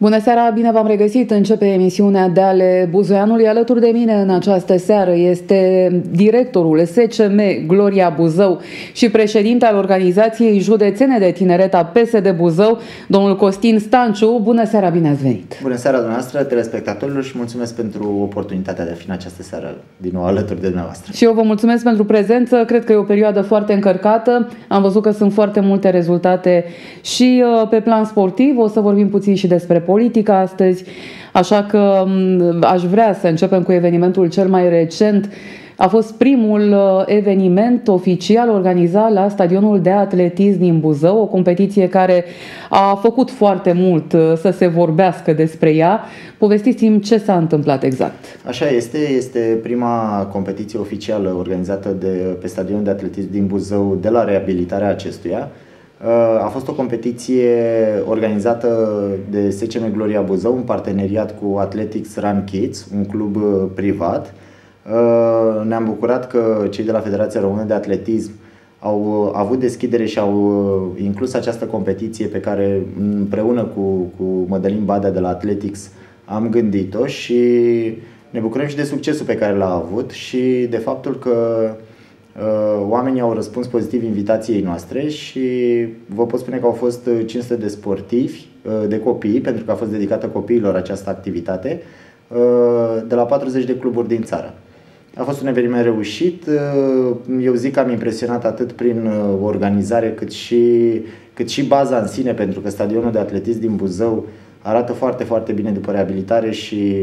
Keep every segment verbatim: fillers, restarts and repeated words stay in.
Bună seara, bine v-am regăsit. Începe emisiunea de ale Buzoianului. Alături de mine în această seară este directorul S C M Gloria Buzău și președinte al Organizației Județene de Tineret a P S D Buzău, domnul Costin Stanciu. Bună seara, bine ați venit! Bună seara dumneavoastră, telespectatorilor, și mulțumesc pentru oportunitatea de a fi în această seară din nou alături de dumneavoastră. Și eu vă mulțumesc pentru prezență. Cred că e o perioadă foarte încărcată. Am văzut că sunt foarte multe rezultate și pe plan sportiv. O să vorbim puțin și despre politica astăzi, așa că aș vrea să începem cu evenimentul cel mai recent. A fost primul eveniment oficial organizat la stadionul de atletism din Buzău, o competiție care a făcut foarte mult să se vorbească despre ea. Povestiți-mi ce s-a întâmplat exact. Așa este, este prima competiție oficială organizată de, pe stadionul de atletism din Buzău de la reabilitarea acestuia. A fost o competiție organizată de S C M Gloria Buzău în parteneriat cu Athletics Run Kids, un club privat. Ne-am bucurat că cei de la Federația Română de Atletism au avut deschidere și au inclus această competiție pe care împreună cu, cu Mădălin Badea de la Athletics am gândit-o, și ne bucurăm și de succesul pe care l-a avut și de faptul că oamenii au răspuns pozitiv invitației noastre. Și vă pot spune că au fost cinci sute de sportivi, de copii, pentru că a fost dedicată copiilor această activitate, de la patruzeci de cluburi din țară. A fost un eveniment reușit. Eu zic că am impresionat atât prin organizare cât și, cât și baza în sine, pentru că stadionul de atletism din Buzău arată foarte, foarte bine după reabilitare și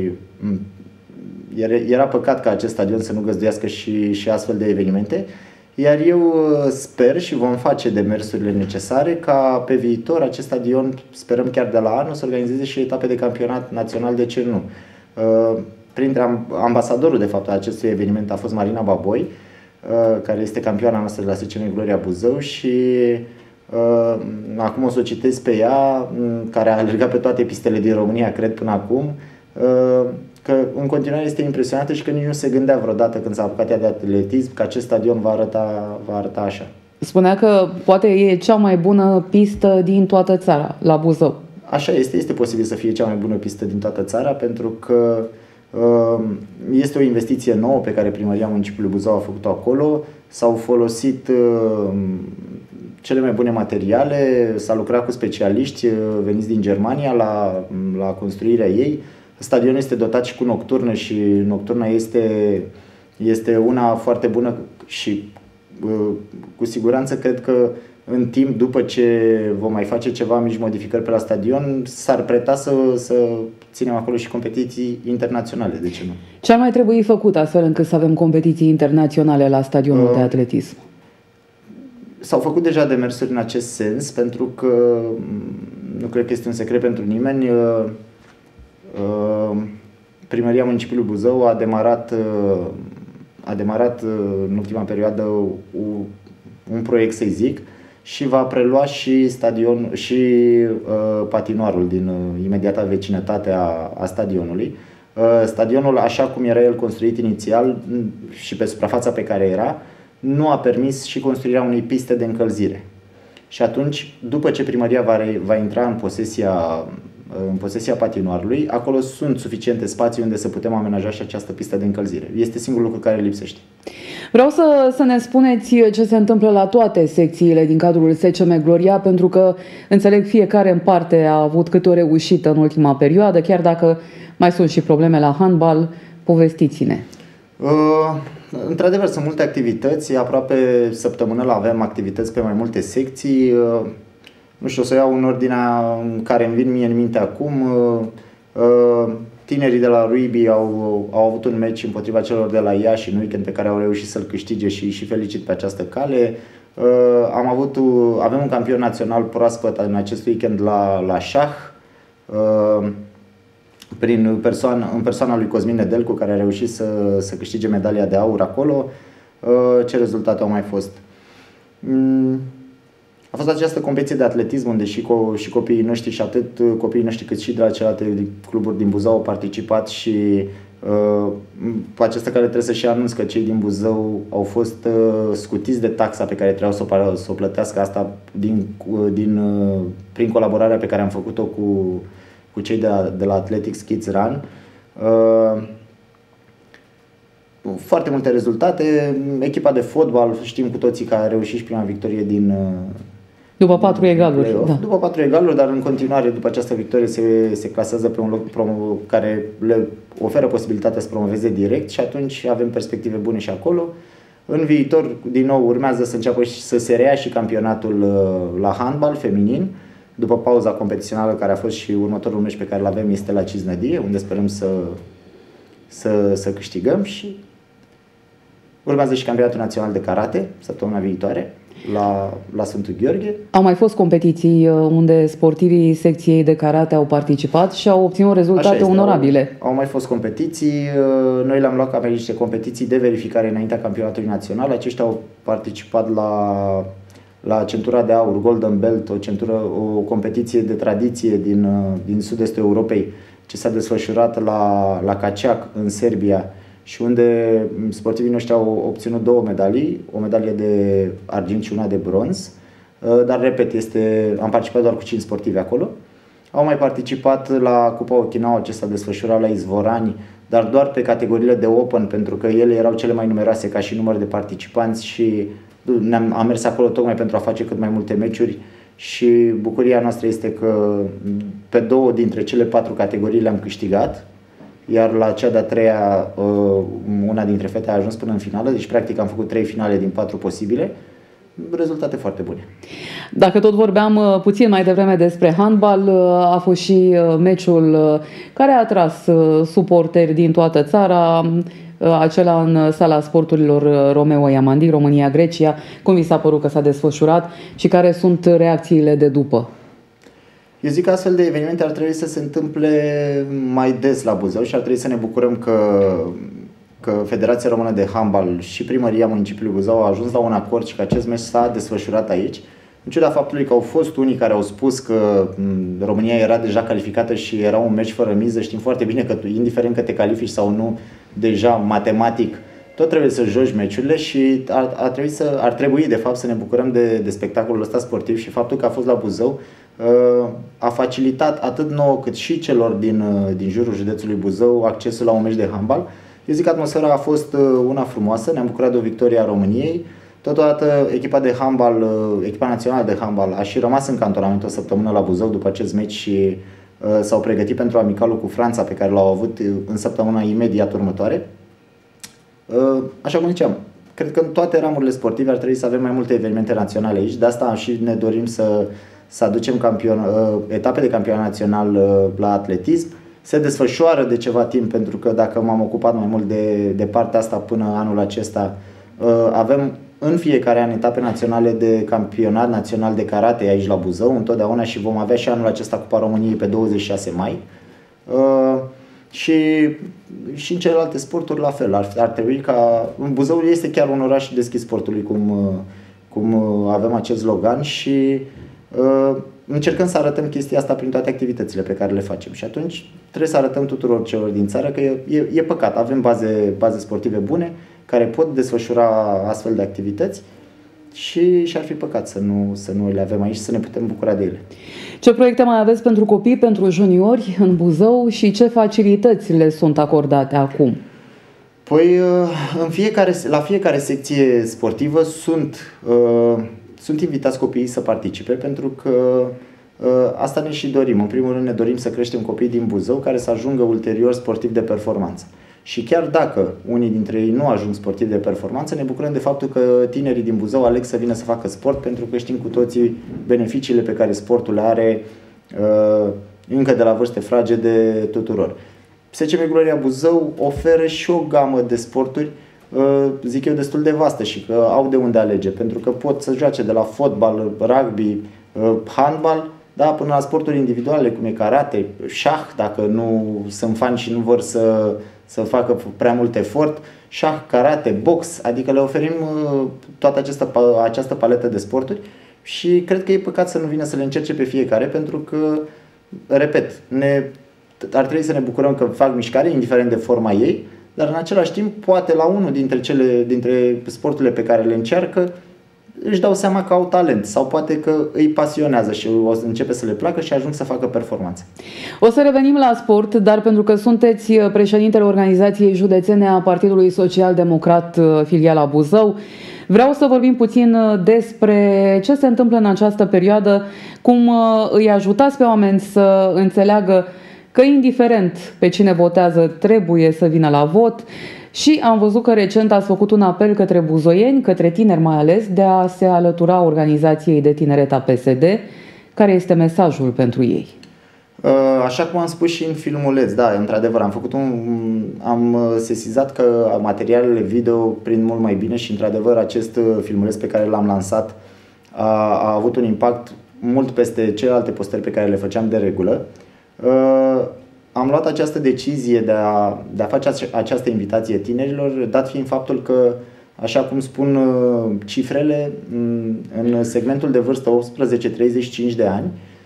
era păcat ca acest stadion să nu găzduiască și, și astfel de evenimente. Iar eu sper și vom face demersurile necesare ca pe viitor acest stadion, sperăm chiar de la anul, să organizeze și etape de campionat național, de ce nu. Printre ambasadorul de fapt al acestui eveniment a fost Marina Baboi, care este campioana noastră de la S C M Gloria Buzău, și acum o să o citesc pe ea, care a alergat pe toate pistele din România, cred, până acum, că în continuare este impresionată și că nici nu se gândea vreodată când s-a apucat ea de atletism că acest stadion va arăta, va arăta așa. Spunea că poate e cea mai bună pistă din toată țara, la Buzău. Așa este, este posibil să fie cea mai bună pistă din toată țara, pentru că este o investiție nouă pe care Primăria Municipiului Buzău a făcut-o acolo. S-au folosit cele mai bune materiale, s-a lucrat cu specialiști veniți din Germania la, la construirea ei. Stadionul este dotat și cu nocturnă și nocturna este, este una foarte bună și cu siguranță cred că în timp, după ce vom mai face ceva mici modificări pe la stadion, s-ar preta să, să ținem acolo și competiții internaționale, de ce nu? Ce ar mai trebui făcut astfel încât să avem competiții internaționale la stadionul uh, de atletism? S-au făcut deja demersuri în acest sens, pentru că nu cred că este un secret pentru nimeni. Uh, uh, Primăria Municipiului Buzău a demarat, uh, a demarat uh, în ultima perioadă uh, un proiect, să-i zic, și va prelua și stadion și uh, patinoarul din uh, imediata vecinătate a, a stadionului. Uh, stadionul, așa cum era el construit inițial și pe suprafața pe care era, nu a permis și construirea unei piste de încălzire. Și atunci, după ce primăria va, re, va intra în posesia, în posesia patinoarului, acolo sunt suficiente spații unde să putem amenaja și această pistă de încălzire. Este singurul lucru care lipsește. Vreau să, să ne spuneți ce se întâmplă la toate secțiile din cadrul S C M Gloria, pentru că înțeleg fiecare în parte a avut câte o reușită în ultima perioadă, chiar dacă mai sunt și probleme la handbal. Povestiți-ne. Uh, într-adevăr, sunt multe activități, aproape săptămânal avem activități pe mai multe secții. Uh, nu știu, o să iau în ordinea în care îmi vin mie în minte acum. Uh, uh, Tinerii de la Ruibii au, au avut un meci împotriva celor de la Iași în weekend pe care au reușit să-l câștige și, și felicit pe această cale. Uh, am avut, avem un campion național proaspăt în acest weekend la, la șah, uh, prin persoană, în persoana lui Cosmin Nedelcu, care a reușit să, să câștige medalia de aur acolo. Uh, ce rezultate au mai fost? Mm. A fost această competiție de atletism unde și, co și copiii noștri, și atât copiii noștri cât și de la celelalte cluburi din Buzău au participat. Și uh, pe această care trebuie să și anunț că cei din Buzău au fost uh, scutiți de taxa pe care trebuiau să o, să o plătească, asta din, din, uh, prin colaborarea pe care am făcut-o cu cu cei de la, de la Athletics Kids Run. Uh, foarte multe rezultate. Echipa de fotbal, știm cu toții că a reușit și prima victorie din... După patru egaluri. Da. După patru egaluri, dar în continuare, după această victorie, se, se clasează pe un loc promo, care le oferă posibilitatea să promoveze direct și atunci avem perspective bune și acolo. În viitor, din nou, urmează să înceapă și să se reia și campionatul la handbal feminin. După pauza competițională care a fost, și următorul meci pe care îl avem este la Cisnădie, unde sperăm să, să, să câștigăm, și urmează și campionatul național de karate săptămâna viitoare la, la Sfântul Gheorghe. Au mai fost competiții unde sportivii secției de karate au participat și au obținut rezultate este, onorabile. Au, au mai fost competiții, noi le-am luat ca pe niște competiții de verificare înaintea campionatului național. Aceștia au participat la, la centura de aur, Golden Belt, o, centură, o competiție de tradiție din, din sud-estul Europei, ce s-a desfășurat la, la Caceac, în Serbia, și unde sportivii noștri au obținut două medalii, o medalie de argint și una de bronz. Dar, repet, este, am participat doar cu cinci sportivi acolo. Au mai participat la Cupa Okinawa, ce s-a desfășurat la Izvorani, dar doar pe categoriile de Open, pentru că ele erau cele mai numeroase ca și număr de participanți și ne-am, am mers acolo tocmai pentru a face cât mai multe meciuri. Și bucuria noastră este că pe două dintre cele patru categorii le-am câștigat, iar la cea de-a treia una dintre fete a ajuns până în finală, deci practic am făcut trei finale din patru posibile. Rezultate foarte bune. Dacă tot vorbeam puțin mai devreme despre handbal, a fost și meciul care a atras suporteri din toată țara, acela în sala sporturilor Romeo Iamandi, România-Grecia. Cum vi s-a părut că s-a desfășurat și care sunt reacțiile de după? Eu zic că astfel de evenimente ar trebui să se întâmple mai des la Buzău și ar trebui să ne bucurăm că, că Federația Română de Handbal și Primăria Municipiului Buzău au ajuns la un acord și că acest meci s-a desfășurat aici. În ciuda faptului că au fost unii care au spus că România era deja calificată și era un meci fără miză, știm foarte bine că tu, indiferent că te califici sau nu, deja matematic, tot trebuie să joci meciurile și ar, ar, trebui, să, ar trebui de fapt să ne bucurăm de, de spectacolul ăsta sportiv și faptul că a fost la Buzău a facilitat atât nouă cât și celor din, din jurul județului Buzău accesul la un meci de handbal. Eu zic că atmosfera a fost una frumoasă, ne-am bucurat de o victorie a României. Totodată echipa de handbal, echipa națională de handbal a și rămas în cantonament o săptămână la Buzău după acest meci și uh, s-au pregătit pentru amicalul cu Franța pe care l-au avut în săptămâna imediat următoare. Uh, așa cum ziceam, cred că în toate ramurile sportive ar trebui să avem mai multe evenimente naționale aici, de asta și ne dorim să, să aducem campion, uh, etape de campionat național uh, la atletism. Se desfășoară de ceva timp, pentru că dacă m-am ocupat mai mult de, de partea asta până anul acesta, uh, avem în fiecare an etape naționale de campionat național de karate aici la Buzău, întotdeauna, și vom avea și anul acesta Cupa României pe douăzeci și șase mai. Uh, și, și în celelalte sporturi la fel. Ar, ar trebui ca... Buzăul este chiar un oraș deschis sportului, cum, cum avem acest slogan, și uh, încercăm să arătăm chestia asta prin toate activitățile pe care le facem. Și atunci trebuie să arătăm tuturor celor din țară că e, e, e păcat. Avem baze, baze sportive bune care pot desfășura astfel de activități și și-ar fi păcat să nu, să nu le avem aici, să ne putem bucura de ele. Ce proiecte mai aveți pentru copii, pentru juniori în Buzău și ce facilități le sunt acordate acum? Păi în fiecare, la fiecare secție sportivă sunt, uh, sunt invitați copiii să participe, pentru că uh, asta ne și dorim. În primul rând ne dorim să creștem copii din Buzău care să ajungă ulterior sportivi de performanță. Și chiar dacă unii dintre ei nu ajung sportivi de performanță, ne bucurăm de faptul că tinerii din Buzău aleg să vină să facă sport, pentru că știm cu toții beneficiile pe care sportul le are uh, încă de la vârste fragede tuturor. S C M Gloria Buzău oferă și o gamă de sporturi, uh, zic eu, destul de vastă și că au de unde alege, pentru că pot să joace de la fotbal, rugby, uh, handbal, da, până la sporturi individuale, cum e karate, șah, dacă nu sunt fani și nu vor să să facă prea mult efort, șah, karate, box, adică le oferim toată această, această paletă de sporturi și cred că e păcat să nu vină să le încerce pe fiecare, pentru că, repet, ne, ar trebui să ne bucurăm că fac mișcare, indiferent de forma ei, dar în același timp, poate la unul dintre, cele, dintre sporturile pe care le încearcă, își dau seama că au talent sau poate că îi pasionează și o să începe să le placă și ajung să facă performanțe. O să revenim la sport, dar pentru că sunteți președintele organizației județene a Partidului Social Democrat filiala Buzău, vreau să vorbim puțin despre ce se întâmplă în această perioadă, cum îi ajutați pe oameni să înțeleagă că indiferent pe cine votează trebuie să vină la vot. Și am văzut că recent ați făcut un apel către buzoieni, către tineri mai ales, de a se alătura organizației de tineret a P S D. Care este mesajul pentru ei? Așa cum am spus și în filmuleț, da, într-adevăr, am făcut un, am sesizat că materialele video prind mult mai bine și într-adevăr acest filmuleț pe care l-am lansat a, a avut un impact mult peste celelalte postări pe care le făceam de regulă. Am luat această decizie de a, de a face această invitație tinerilor, dat fiind faptul că, așa cum spun cifrele, în segmentul de vârstă optsprezece treizeci și cinci de ani,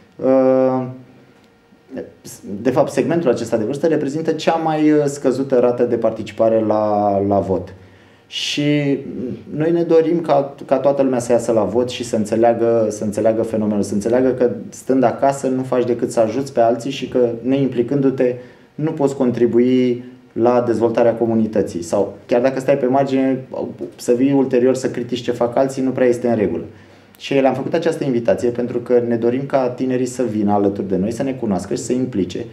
de fapt segmentul acesta de vârstă reprezintă cea mai scăzută rată de participare la, la vot. Și noi ne dorim ca, ca toată lumea să iasă la vot și să înțeleagă, să înțeleagă fenomenul, să înțeleagă că stând acasă nu faci decât să ajuți pe alții și că neimplicându-te nu poți contribui la dezvoltarea comunității. Sau chiar dacă stai pe margine, să vii ulterior să critici ce fac alții, nu prea este în regulă. Și le-am făcut această invitație pentru că ne dorim ca tinerii să vină alături de noi, să ne cunoască și să implice.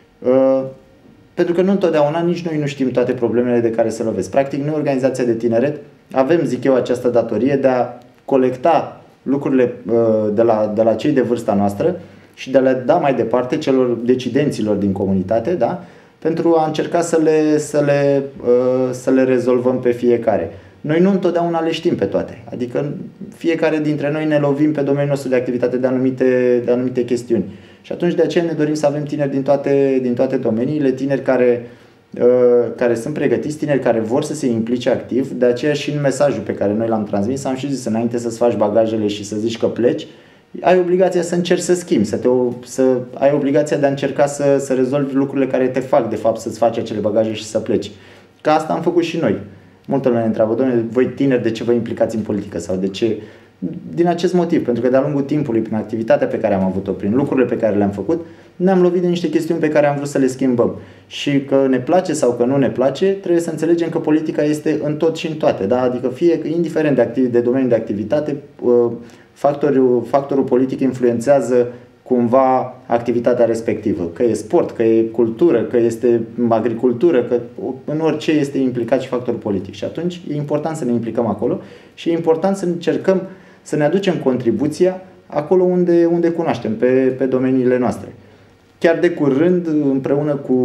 Pentru că nu întotdeauna nici noi nu știm toate problemele de care se lovesc. Practic, noi, organizația de tineret, avem, zic eu, această datorie de a colecta lucrurile de la, de la cei de vârsta noastră și de a le da mai departe celor decidenților din comunitate, da? Pentru a încerca să le, să, le, să le rezolvăm pe fiecare. Noi nu întotdeauna le știm pe toate. Adică fiecare dintre noi ne lovim pe domeniul nostru de activitate de anumite, de anumite chestiuni. Și atunci de aceea ne dorim să avem tineri din toate, din toate domeniile, tineri care, uh, care sunt pregătiți, tineri care vor să se implice activ. De aceea și în mesajul pe care noi l-am transmis am și zis, înainte să-ți faci bagajele și să zici că pleci, ai obligația să încerci să schimbi, să te, să, ai obligația de a încerca să, să rezolvi lucrurile care te fac de fapt să-ți faci acele bagaje și să pleci. Că asta am făcut și noi. Multă lume ne întreabă, domnule, voi tineri, de ce vă implicați în politică sau de ce? Din acest motiv, pentru că de-a lungul timpului, prin activitatea pe care am avut-o, prin lucrurile pe care le-am făcut, ne-am lovit de niște chestiuni pe care am vrut să le schimbăm. Și că ne place sau că nu ne place, trebuie să înțelegem că politica este în tot și în toate. Da? Adică fie, indiferent de, activ, de domeniul de activitate, factorul, factorul politic influențează cumva activitatea respectivă. Că e sport, că e cultură, că este agricultură, că în orice este implicat și factorul politic. Și atunci e important să ne implicăm acolo și e important să încercăm să ne aducem contribuția acolo unde, unde cunoaștem, pe, pe domeniile noastre. Chiar de curând, împreună cu,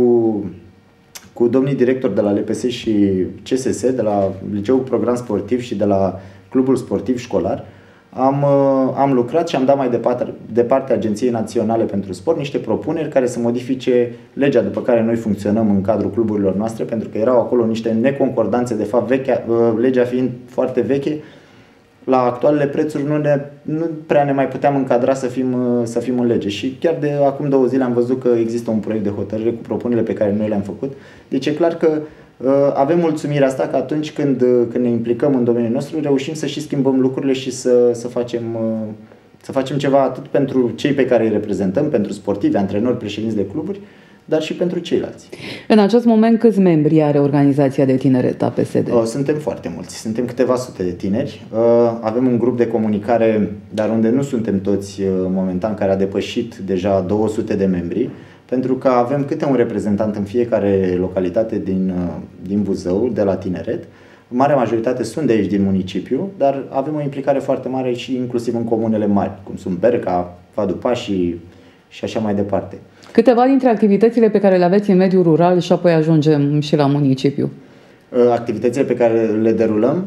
cu domnii directori de la L P S și C S S, de la Liceul Program Sportiv și de la Clubul Sportiv Școlar, Am, am lucrat și am dat mai departe, departe Agenției Naționale pentru Sport niște propuneri care să modifice legea după care noi funcționăm în cadrul cluburilor noastre, pentru că erau acolo niște neconcordanțe, de fapt vechea, legea fiind foarte veche, la actualele prețuri nu, ne, nu prea ne mai puteam încadra să fim, să fim în lege. Și chiar de acum două zile am văzut că există un proiect de hotărâre cu propunerile pe care noi le-am făcut. Deci e clar că avem mulțumirea asta că atunci când, când ne implicăm în domeniul nostru reușim să și schimbăm lucrurile și să, să, facem, să facem ceva atât pentru cei pe care îi reprezentăm, pentru sportivi, antrenori, președinți de cluburi, dar și pentru ceilalți. În acest moment câți membri are organizația de tineret a P S D? Suntem foarte mulți, suntem câteva sute de tineri. Avem un grup de comunicare, dar unde nu suntem toți momentan, care a depășit deja două sute de membri. Pentru că avem câte un reprezentant în fiecare localitate din, din Buzău, de la tineret. Marea majoritate sunt de aici, din municipiu, dar avem o implicare foarte mare și inclusiv în comunele mari, cum sunt Berca, Vadupa și, și așa mai departe. Câteva dintre activitățile pe care le aveți în mediul rural și apoi ajungem și la municipiu. Activitățile pe care le derulăm,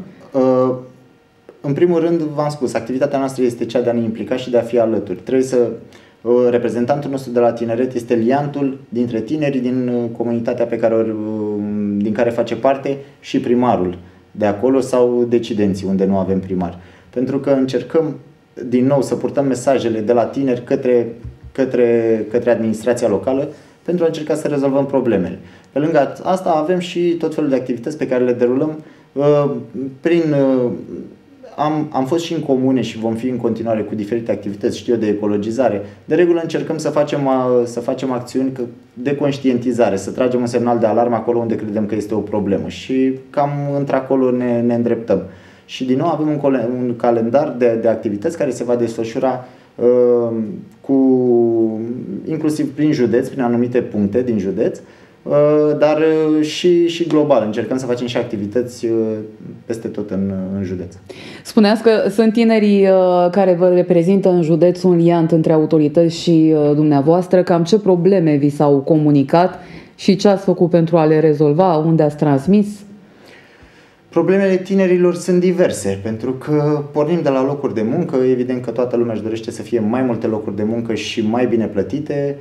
în primul rând, v-am spus, activitatea noastră este cea de a ne implica și de a fi alături. Trebuie să Reprezentantul nostru de la tineret este liantul dintre tinerii din comunitatea pe care, din care face parte și primarul de acolo sau decidenții unde nu avem primar. Pentru că încercăm din nou să purtăm mesajele de la tineri către, către, către administrația locală pentru a încerca să rezolvăm problemele. Pe lângă asta avem și tot felul de activități pe care le derulăm uh, prin uh, am, am fost și în comune și vom fi în continuare cu diferite activități, știu eu, de ecologizare. De regulă încercăm să facem, să facem acțiuni de conștientizare, să tragem un semnal de alarmă acolo unde credem că este o problemă și cam într-acolo ne, ne îndreptăm. Și din nou avem un, un calendar de, de activități care se va desfășura uh, cu, inclusiv prin județ, prin anumite puncte din județ, dar și, și global. Încercăm să facem și activități peste tot în, în județ. Spuneați că sunt tinerii care vă reprezintă în județ un liant între autorități și dumneavoastră. Cam ce probleme vi s-au comunicat și ce ați făcut pentru a le rezolva? Unde ați transmis? Problemele tinerilor sunt diverse, pentru că pornim de la locuri de muncă. Evident că toată lumea își dorește să fie mai multe locuri de muncă și mai bine plătite.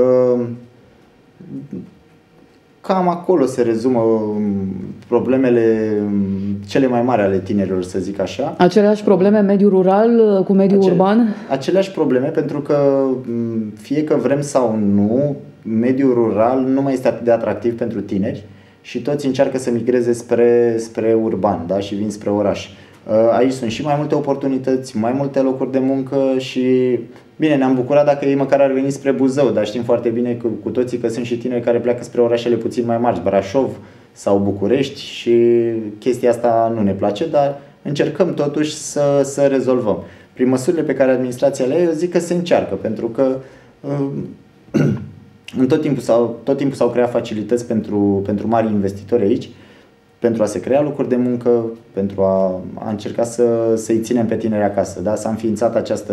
Cam acolo se rezumă problemele cele mai mari ale tinerilor, să zic așa. Aceleași probleme mediul rural cu mediul Acele, urban? Aceleași probleme, pentru că fie că vrem sau nu, mediul rural nu mai este atât de atractiv pentru tineri și toți încearcă să migreze spre, spre urban, da? Și vin spre oraș. Aici sunt și mai multe oportunități, mai multe locuri de muncă și bine, ne-am bucurat dacă ei măcar ar veni spre Buzău, dar știm foarte bine că, cu toții că sunt și tineri care pleacă spre orașele puțin mai mari, Brașov sau București, și chestia asta nu ne place, dar încercăm totuși să, să rezolvăm. Prin măsurile pe care administrația le ia, eu zic că se încearcă, pentru că în tot timpul s-au, tot timpul s-au creat facilități pentru, pentru mari investitori aici, pentru a se crea locuri de muncă, pentru a, a încerca să, să-i ținem pe tineri acasă. Da? S-a înființat această...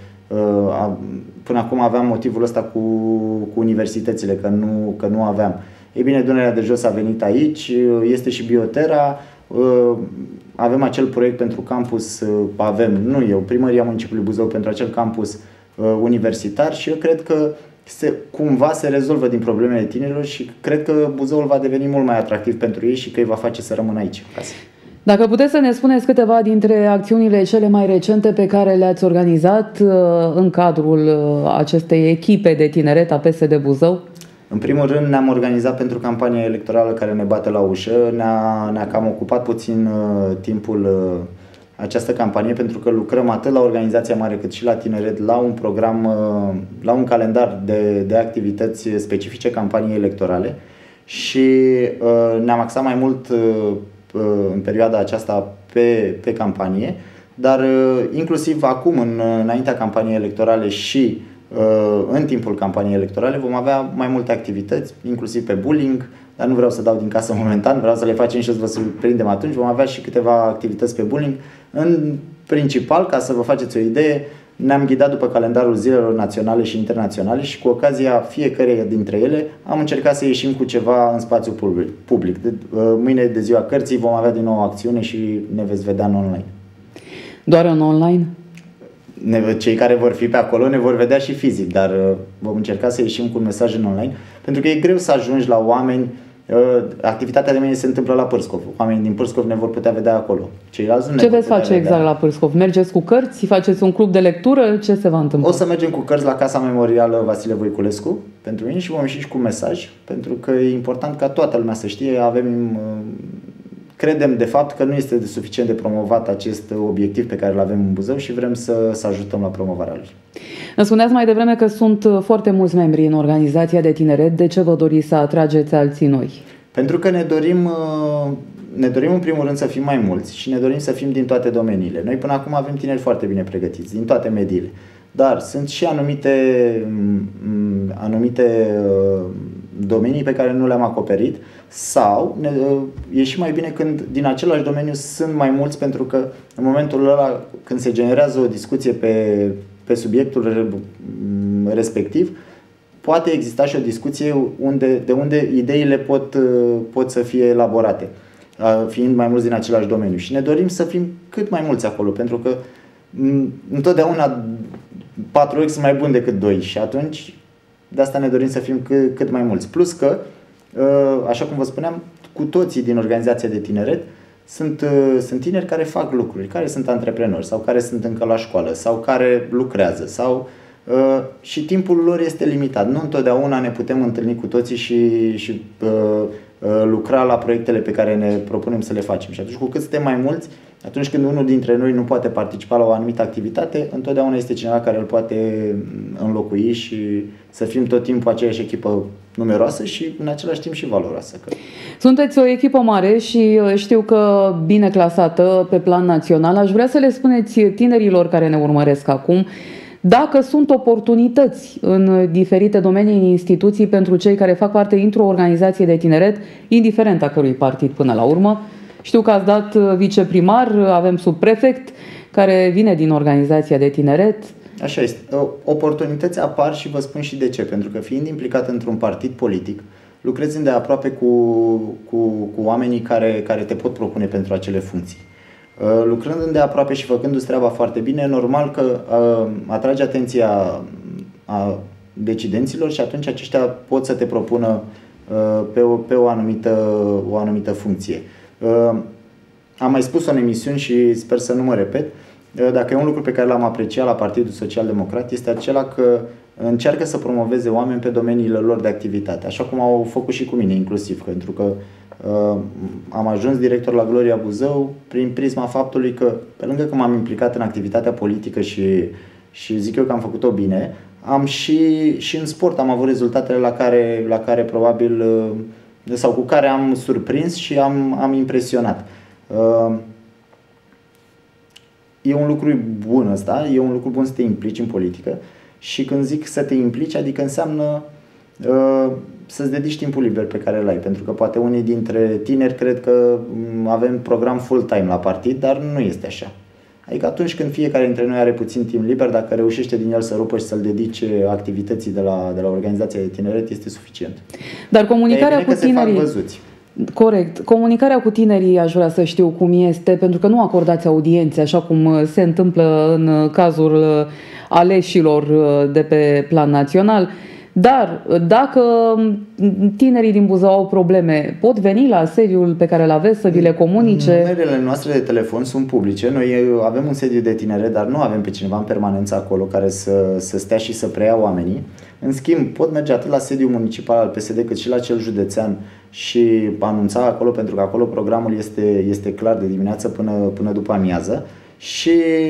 Până acum aveam motivul ăsta cu, cu universitățile, că nu, că nu aveam. Ei bine, Dunărea de Jos a venit aici, este și Bioterra, avem acel proiect pentru campus, avem, nu eu, Primăria Municipiului Buzău, pentru acel campus universitar și eu cred că se, cumva se rezolvă din problemele tinerilor și cred că Buzăul va deveni mult mai atractiv pentru ei și că îi va face să rămână aici acasă. Dacă puteți să ne spuneți câteva dintre acțiunile cele mai recente pe care le-ați organizat în cadrul acestei echipe de tineret a P S D Buzău? În primul rând ne-am organizat pentru campania electorală care ne bate la ușă. Ne-a, ne-a cam ocupat puțin uh, timpul uh, această campanie, pentru că lucrăm atât la organizația mare cât și la tineret la un program, uh, la un calendar de, de activități specifice campaniei electorale și uh, ne-am axat mai mult uh, în perioada aceasta pe, pe campanie, dar inclusiv acum, în, înaintea campaniei electorale și în timpul campaniei electorale, vom avea mai multe activități, inclusiv pe bullying, dar nu vreau să dau din casă momentan, vreau să le facem și o să vă surprindem atunci. Vom avea și câteva activități pe bullying. În principal, ca să vă faceți o idee, ne-am ghidat după calendarul zilelor naționale și internaționale și cu ocazia fiecăreia dintre ele am încercat să ieșim cu ceva în spațiu public. De, mâine, de ziua cărții, vom avea din nou o acțiune și ne veți vedea în online. Doar în online? Ne, cei care vor fi pe acolo ne vor vedea și fizic, dar vom încerca să ieșim cu un mesaj în online, pentru că e greu să ajungi la oameni. Activitatea de mine se întâmplă la Pârscov. Oamenii din Pârscov ne vor putea vedea acolo. Ceilalți nu. Ce veți face exact la Pârscov? Mergeți cu cărți? Faceți un club de lectură? Ce se va întâmpla? O să mergem cu cărți la Casa Memorială Vasile Voiculescu pentru mine și vom ieși și cu mesaj, pentru că e important ca toată lumea să știe. Avem, credem de fapt că nu este de suficient de promovat acest obiectiv pe care îl avem în Buzău și vrem să, să ajutăm la promovarea lui. Îmi spuneați mai devreme că sunt foarte mulți membri în organizația de tineret. De ce vă doriți să atrageți alții noi? Pentru că ne dorim, ne dorim în primul rând să fim mai mulți și ne dorim să fim din toate domeniile. Noi până acum avem tineri foarte bine pregătiți, din toate mediile. Dar sunt și anumite, anumite domenii pe care nu le-am acoperit sau ne, e și mai bine când din același domeniu sunt mai mulți, pentru că în momentul ăla când se generează o discuție pe, pe subiectul respectiv, poate exista și o discuție unde, de unde ideile pot, pot să fie elaborate, fiind mai mulți din același domeniu. Și ne dorim să fim cât mai mulți acolo, pentru că întotdeauna patru ochi sunt mai buni decât doi și atunci de asta ne dorim să fim cât, cât mai mulți. Plus că, așa cum vă spuneam, cu toții din organizația de tineret sunt, sunt tineri care fac lucruri, care sunt antreprenori sau care sunt încă la școală sau care lucrează sau Uh, și timpul lor este limitat. Nu întotdeauna ne putem întâlni cu toții și, și uh, lucra la proiectele pe care ne propunem să le facem. Și atunci, cu cât suntem mai mulți, atunci când unul dintre noi nu poate participa la o anumită activitate, întotdeauna este cineva care îl poate înlocui și să fim tot timpul aceeași echipă numeroasă și în același timp și valoroasă. Sunteți o echipă mare și știu că bine clasată pe plan național. Aș vrea să le spuneți tinerilor care ne urmăresc acum dacă sunt oportunități în diferite domenii, în instituții, pentru cei care fac parte dintr-o organizație de tineret, indiferent a cărui partid până la urmă. Știu că ați dat viceprimar, avem subprefect care vine din organizația de tineret. Așa este. Oportunități apar și vă spun și de ce. Pentru că fiind implicat într-un partid politic, lucrezi îndeaproape cu, cu, cu oamenii care, care te pot propune pentru acele funcții. Lucrând îndeaproape și făcându-ți treaba foarte bine, e normal că uh, atragi atenția a decidenților și atunci aceștia pot să te propună uh, pe, o, pe o, anumită, o anumită funcție. Uh, am mai spus-o în emisiuni și sper să nu mă repet. Uh, dacă e un lucru pe care l-am apreciat la Partidul Social Democrat, este acela că încearcă să promoveze oameni pe domeniile lor de activitate, așa cum au făcut și cu mine inclusiv, pentru că Uh, am ajuns director la Gloria Buzău prin prisma faptului că, pe lângă că m-am implicat în activitatea politică și, și zic eu că am făcut-o bine, am și, și în sport am avut rezultatele la care, la care probabil uh, sau cu care am surprins și am, am impresionat. Uh, e un lucru bun ăsta, e un lucru bun să te implici în politică și când zic să te implici, adică înseamnă uh, să-ți dedici timpul liber pe care îl ai, pentru că poate unii dintre tineri cred că avem program full-time la partid, dar nu este așa. Adică atunci când fiecare dintre noi are puțin timp liber, dacă reușește din el să rupă și să-l dedice activității de la, de la organizația de tineret, este suficient. Dar comunicarea cu tinerii... Corect. Comunicarea cu tinerii aș vrea să știu cum este, pentru că nu acordați audiențe, așa cum se întâmplă în cazul aleșilor de pe plan național. Dar dacă tinerii din Buzău au probleme, pot veni la sediul pe care îl aveți să vi le comunice? Numerele noastre de telefon sunt publice. Noi avem un sediu de tineret, dar nu avem pe cineva în permanență acolo care să, să stea și să preia oamenii. În schimb, pot merge atât la sediul municipal al P S D cât și la cel județean și anunța acolo, pentru că acolo programul este, este clar de dimineață până, până după amiază. Și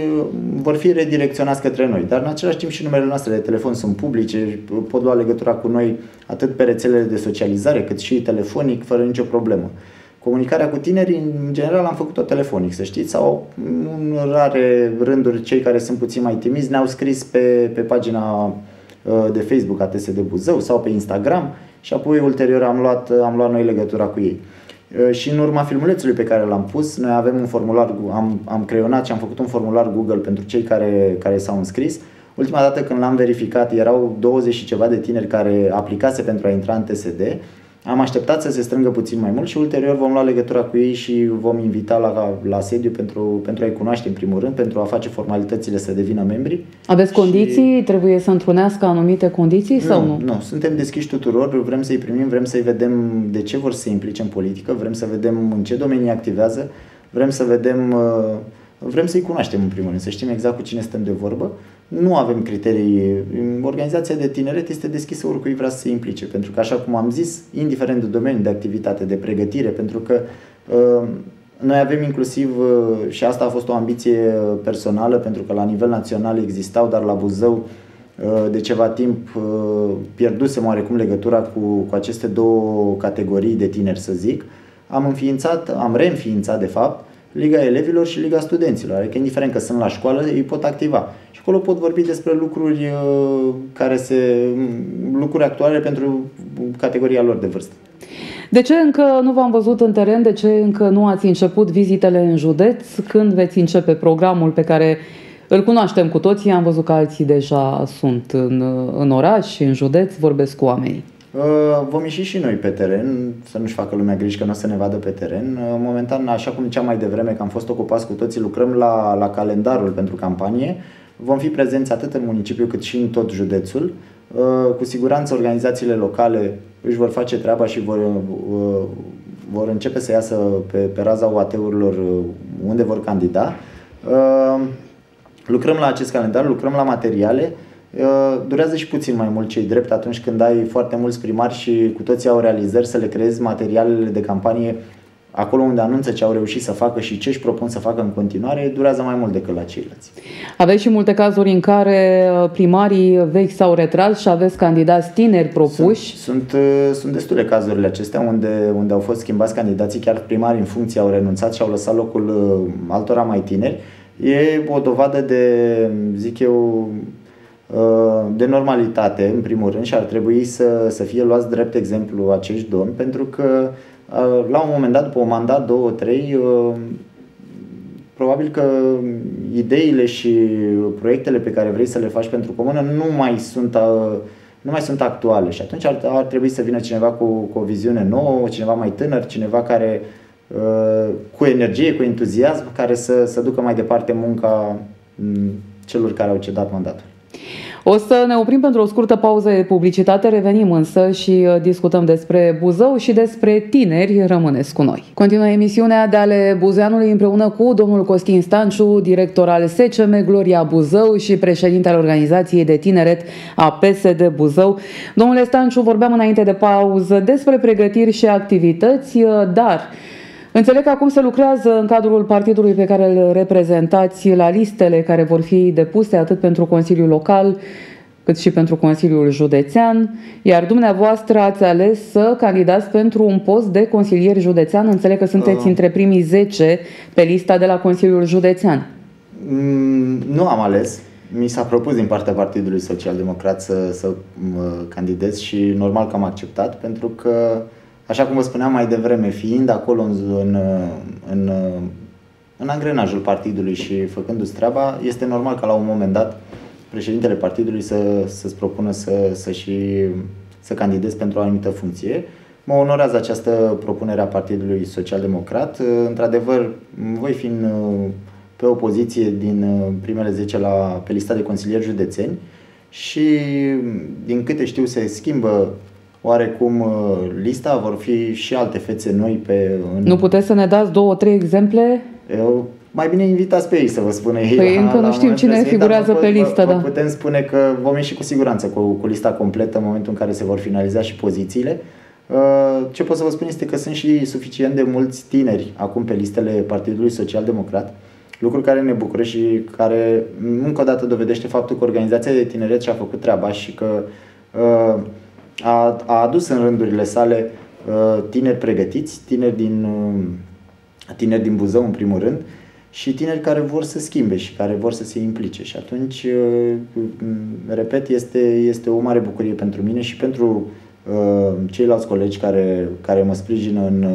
vor fi redirecționați către noi. Dar în același timp și numerele noastre de telefon sunt publice, pot lua legătura cu noi atât pe rețelele de socializare cât și telefonic, fără nicio problemă. Comunicarea cu tinerii, în general, am făcut-o telefonic, să știți, sau în rare rânduri cei care sunt puțin mai timizi ne-au scris pe, pe pagina de Facebook a T S D Buzău sau pe Instagram și apoi ulterior am luat, am luat noi legătura cu ei. Și în urma filmulețului pe care l-am pus, noi avem un formular, am, am creionat și am făcut un formular Google pentru cei care, care s-au înscris. Ultima dată când l-am verificat erau douăzeci și ceva de tineri care aplicase pentru a intra în T S D. Am așteptat să se strângă puțin mai mult și ulterior vom lua legătura cu ei și vom invita la, la sediu pentru, pentru a-i cunoaște în primul rând, pentru a face formalitățile să devină membri. Aveți condiții? Și... Trebuie să întrunească anumite condiții sau nu? Nu, suntem deschiși tuturor, vrem să-i primim, vrem să-i vedem de ce vor să se implice în politică, vrem să vedem în ce domenii activează, vrem să vedem... Vrem să-i cunoaștem în primul rând, să știm exact cu cine stăm de vorbă. Nu avem criterii. Organizația de tineret este deschisă oricui vrea să se implice, pentru că, așa cum am zis, indiferent de domeniu de activitate, de pregătire, pentru că uh, noi avem inclusiv, uh, și asta a fost o ambiție personală, pentru că la nivel național existau, dar la Buzău uh, de ceva timp uh, pierdusem oarecum legătura cu, cu aceste două categorii de tineri, să zic. Am înființat, am reînființat de fapt Liga Elevilor și Liga Studenților, adică indiferent că sunt la școală, ei pot activa. Și acolo pot vorbi despre lucruri care se lucruri actuale pentru categoria lor de vârstă. De ce încă nu v-am văzut în teren? De ce încă nu ați început vizitele în județ? Când veți începe programul pe care îl cunoaștem cu toții? Am văzut că alții deja sunt în, în oraș și în județ, vorbesc cu oamenii. Vom ieși și noi pe teren, să nu-și facă lumea griji că nu o să ne vadă pe teren. Momentan, așa cum ziceam mai devreme, că am fost ocupați cu toții, lucrăm la, la calendarul pentru campanie. Vom fi prezenți atât în municipiu cât și în tot județul. Cu siguranță organizațiile locale își vor face treaba și vor, vor începe să iasă pe, pe raza U A T-urilor unde vor candida. Lucrăm la acest calendar, lucrăm la materiale. Durează și puțin mai mult, cei drept, atunci când ai foarte mulți primari și cu toții au realizări, să le creezi materialele de campanie acolo unde anunță ce au reușit să facă și ce își propun să facă în continuare, durează mai mult decât la ceilalți. Aveți și multe cazuri în care primarii vechi s-au retras și aveți candidați tineri propuși? Sunt, sunt, sunt destule cazurile acestea unde, unde au fost schimbați candidații, chiar primarii în funcție au renunțat și au lăsat locul altora mai tineri. E o dovadă de, zic eu, de normalitate, în primul rând, și ar trebui să, să fie luați drept exemplu acești domni, pentru că la un moment dat, după un mandat, două, trei, probabil că ideile și proiectele pe care vrei să le faci pentru comună nu mai sunt, nu mai sunt actuale și atunci ar, ar trebui să vină cineva cu, cu o viziune nouă, cineva mai tânăr, cineva care cu energie, cu entuziasm, care să, să ducă mai departe munca celor care au cedat mandatul. O să ne oprim pentru o scurtă pauză de publicitate, revenim însă și discutăm despre Buzău și despre tineri. Rămâneți cu noi. Continuă emisiunea de ale Buzeanului împreună cu domnul Costin Stanciu, director al S C M Gloria Buzău și președinte al Organizației de Tineret a P S D Buzău. Domnule Stanciu, vorbeam înainte de pauză despre pregătiri și activități, dar înțeleg că acum se lucrează în cadrul partidului pe care îl reprezentați la listele care vor fi depuse atât pentru Consiliul Local cât și pentru Consiliul Județean, iar dumneavoastră ați ales să candidați pentru un post de consilier județean. Înțeleg că sunteți uh. între primii zece pe lista de la Consiliul Județean. Mm, nu am ales. Mi s-a propus din partea Partidului Social Democrat să, să candidez și normal că am acceptat, pentru că, așa cum vă spuneam mai devreme, fiind acolo în, în, în, în angrenajul partidului și făcându-ți treaba, este normal ca la un moment dat președintele partidului să, să-ți propună să, să, și, să candidezi pentru o anumită funcție. Mă onorează această propunere a Partidului Social Democrat. Într-adevăr, voi fi în, pe o poziție din primele zece la, pe lista de consilieri județeni și, din câte știu, se schimbă oarecum lista, vor fi și alte fețe noi pe... În... Nu puteți să ne dați două, trei exemple? Eu, mai bine invitați pe ei să vă spună ei. Păi la, încă nu știm cine figurează pe listă, vă, da. Vă putem spune că vom ieși cu siguranță cu, cu lista completă în momentul în care se vor finaliza și pozițiile. Ce pot să vă spun este că sunt și suficient de mulți tineri acum pe listele Partidului Social Democrat, lucru care ne bucură și care încă o dată dovedește faptul că Organizația de Tineret și-a făcut treaba și că a, a adus în rândurile sale tineri pregătiți, tineri din, tineri din Buzău în primul rând, și tineri care vor să schimbe și care vor să se implice. Și atunci, repet, este, este o mare bucurie pentru mine și pentru uh, ceilalți colegi care, care mă sprijină în,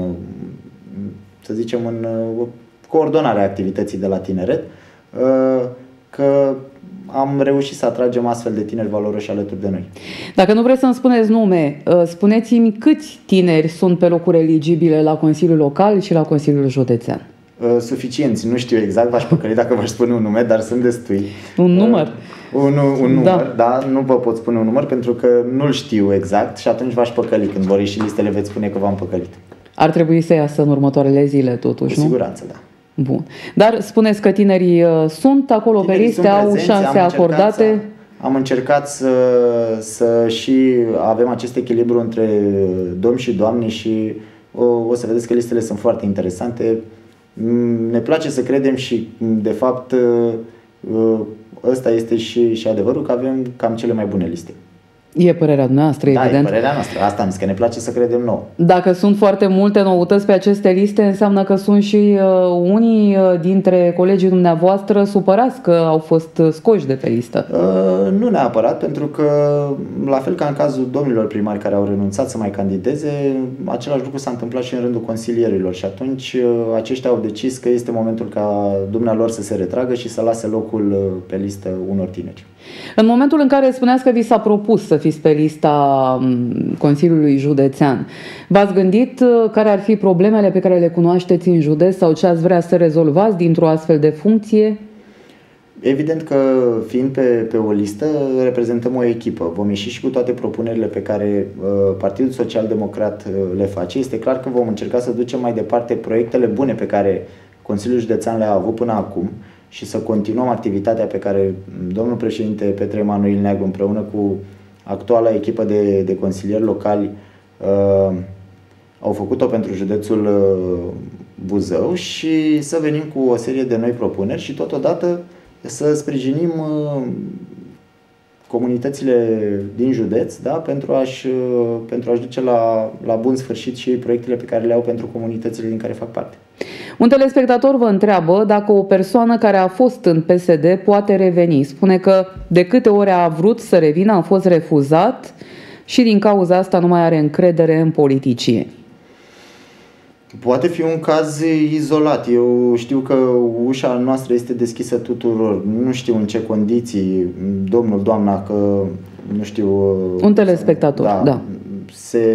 să zicem, în uh, coordonarea activității de la tineret, uh, că am reușit să atragem astfel de tineri valoroși alături de noi. Dacă nu vreți să-mi spuneți nume, spuneți-mi câți tineri sunt pe locuri eligibile la Consiliul Local și la Consiliul Județean? Suficienți, nu știu exact, v-aș păcăli dacă v-aș spune un nume, dar sunt destui. Un număr? Uh, un, un număr, da. da, nu vă pot spune un număr pentru că nu-l știu exact și atunci v-aș păcăli. Când vor ieși listele veți spune că v-am păcălit. Ar trebui să iasă în următoarele zile totuși, Cu nu? siguranță, da. Bun. Dar spuneți că tinerii sunt acolo tinerii pe liste, au șanse am acordate. Să, am încercat să, să și avem acest echilibru între domni și doamne și o, o să vedeți că listele sunt foarte interesante. Ne place să credem și, de fapt, ăsta este și, și adevărul, că avem cam cele mai bune liste. E părerea noastră, da, evident. Da, e părerea noastră. Asta am zis, că ne place să credem nou. Dacă sunt foarte multe noutăți pe aceste liste, înseamnă că sunt și uh, unii dintre colegii dumneavoastră supărați că au fost scoși de pe listă. Uh, nu neapărat, pentru că, la fel ca în cazul domnilor primari care au renunțat să mai candideze, același lucru s-a întâmplat și în rândul consilierilor și atunci uh, aceștia au decis că este momentul ca dumnealor să se retragă și să lase locul uh, pe listă unor tineri. În momentul în care spuneați că vi s-a propus să fiți pe lista Consiliului Județean, v-ați gândit care ar fi problemele pe care le cunoașteți în județ sau ce ați vrea să rezolvați dintr-o astfel de funcție? Evident că, fiind pe, pe o listă, reprezentăm o echipă. Vom ieși și cu toate propunerile pe care uh, Partidul Social Democrat uh, le face. Este clar că vom încerca să ducem mai departe proiectele bune pe care Consiliul Județean le-a avut până acum și să continuăm activitatea pe care domnul președinte Petre Emanuel Neagu împreună cu actuala echipă de, de consilieri locali uh, au făcut-o pentru județul uh, Buzău și să venim cu o serie de noi propuneri și totodată să sprijinim uh, comunitățile din județ, da, pentru a-și, pentru a-și duce la, la bun sfârșit și proiectele pe care le au pentru comunitățile din care fac parte. Un telespectator vă întreabă dacă o persoană care a fost în P S D poate reveni. Spune că de câte ori a vrut să revină a fost refuzat și din cauza asta nu mai are încredere în politicieni. Poate fi un caz izolat. Eu știu că ușa noastră este deschisă tuturor. Nu știu în ce condiții, domnul, doamna, că nu știu... Un telespectator, da. da. Se...